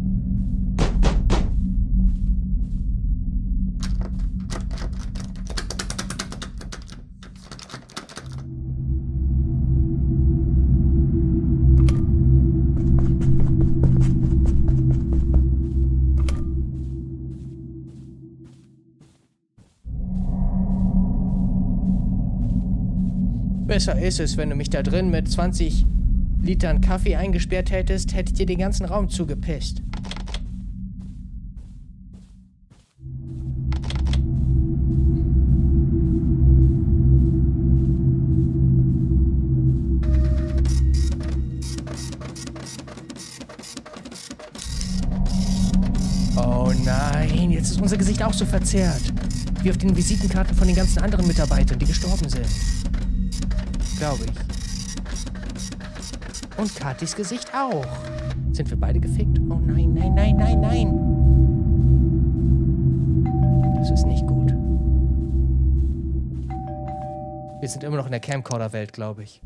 Besser ist es, wenn du mich da drin mit zwanzig Litern Kaffee eingesperrt hättest, hätte ich dir den ganzen Raum zugepisst. Oh nein, jetzt ist unser Gesicht auch so verzerrt. Wie auf den Visitenkarten von den ganzen anderen Mitarbeitern, die gestorben sind. Glaube ich. Und Katis Gesicht auch. Sind wir beide gefickt? Oh nein, nein, nein, nein, nein. Das ist nicht gut. Wir sind immer noch in der Camcorder-Welt, glaube ich.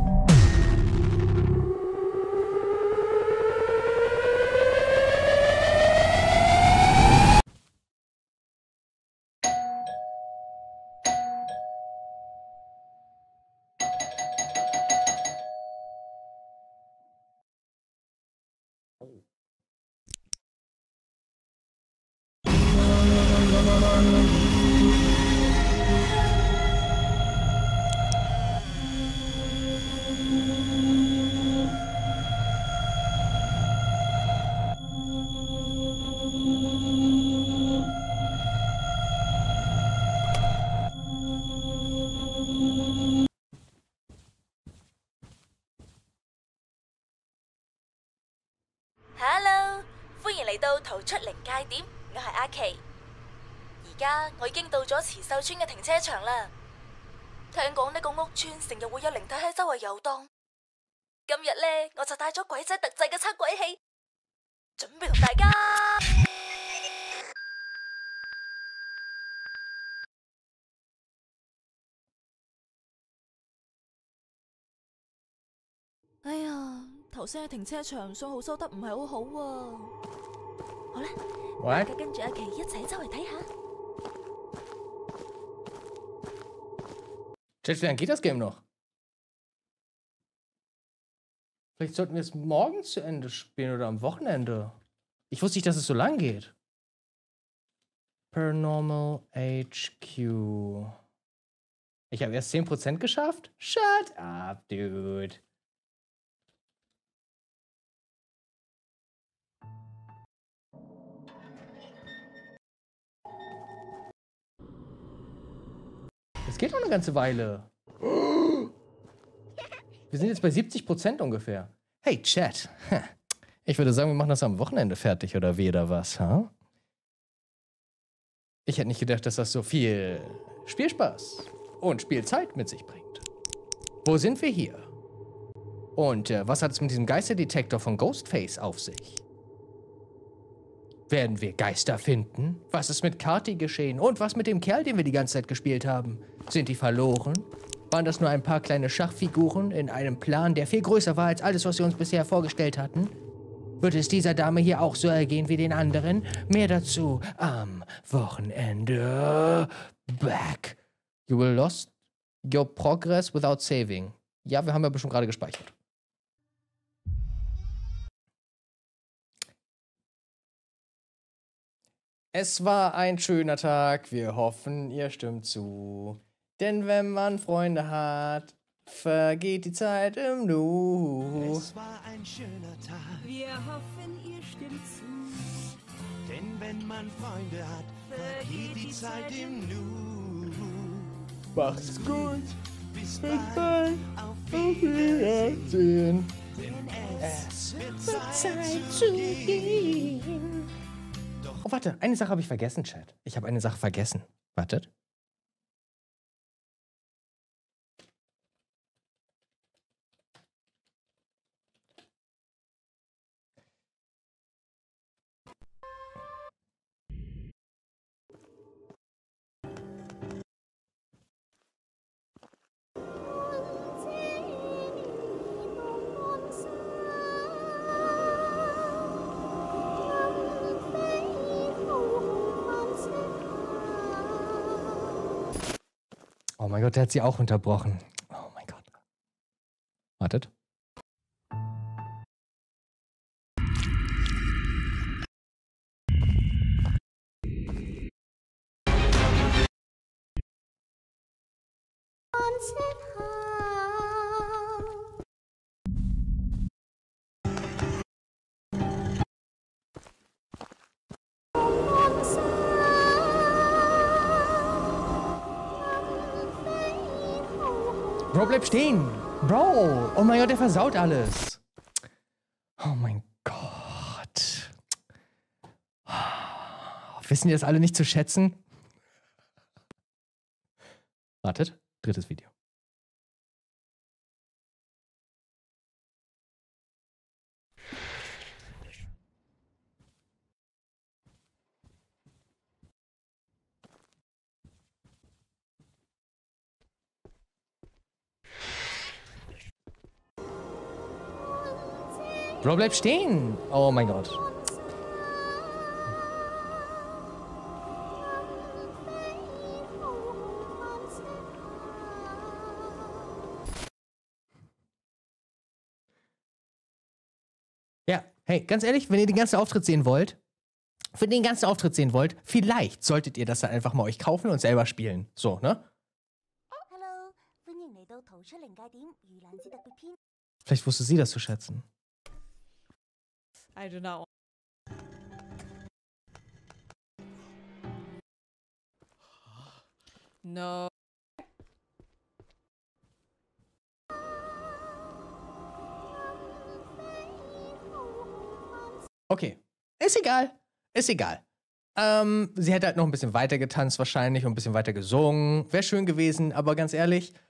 Hello， 歡迎嚟到逃出靈界點，我係阿琪。而家我已經到咗慈秀村嘅停車場啦。聽講呢個屋村成日會有靈體喺周圍遊蕩。今日呢，我就帶咗鬼仔特製嘅測鬼器，準備同大家。哎呀，頭先喺停車場信號收得唔係好好喎。好啦，大家跟住阿琪一齊周圍睇下。 Chat, wie lange geht das Game noch? Vielleicht sollten wir es morgen zu Ende spielen oder am Wochenende. Ich wusste nicht, dass es so lang geht. Paranormal H Q. Ich habe erst zehn Prozent geschafft? Shut up, dude. Es geht noch eine ganze Weile. Wir sind jetzt bei siebzig Prozent ungefähr. Hey, Chat. Ich würde sagen, wir machen das am Wochenende fertig, oder wie, oder was, huh? Ich hätte nicht gedacht, dass das so viel Spielspaß und Spielzeit mit sich bringt. Wo sind wir hier? Und äh, was hat es mit diesem Geisterdetektor von Ghostface auf sich? Werden wir Geister finden? Was ist mit Kati geschehen? Und was mit dem Kerl, den wir die ganze Zeit gespielt haben? Sind die verloren? Waren das nur ein paar kleine Schachfiguren in einem Plan, der viel größer war als alles, was wir uns bisher vorgestellt hatten? Wird es dieser Dame hier auch so ergehen wie den anderen? Mehr dazu am Wochenende. Back. You will lost your progress without saving. Ja, wir haben ja bestimmt gerade gespeichert. Es war ein schöner Tag, wir hoffen, ihr stimmt zu. Denn wenn man Freunde hat, vergeht die Zeit im Nu. Es war ein schöner Tag, Wir hoffen, ihr stimmt zu. denn wenn man Freunde hat, vergeht die Zeit im Nu. Mach's gut, Bis bis bald, bald, auf auf Wiedersehen, Wiedersehen. denn es wird Zeit Zeit zu zu gehen. gehen. Oh, warte, eine Sache habe ich vergessen, Chat. Ich habe eine Sache vergessen. Wartet. Oh mein Gott, der hat sie auch unterbrochen. Oh mein Gott. Wartet. Bro, bleib stehen. Bro. Oh mein Gott, der versaut alles. Oh mein Gott. Wissen die das alle nicht zu schätzen? Wartet. Drittes Video. Bro, bleib stehen. Oh mein Gott. Ja, hey, ganz ehrlich, wenn ihr den ganzen Auftritt sehen wollt, wenn ihr den ganzen Auftritt sehen wollt, vielleicht solltet ihr das dann einfach mal euch kaufen und selber spielen. So, ne? Hello，歡迎嚟到逃出靈界點盂蘭節特別篇。 Vielleicht wusste sie das zu schätzen. I do not want. No. Okay, ist egal. Ist egal. Ähm, sie hätte halt noch ein bisschen weiter getanzt wahrscheinlich und ein bisschen weiter gesungen. Wäre schön gewesen, aber ganz ehrlich,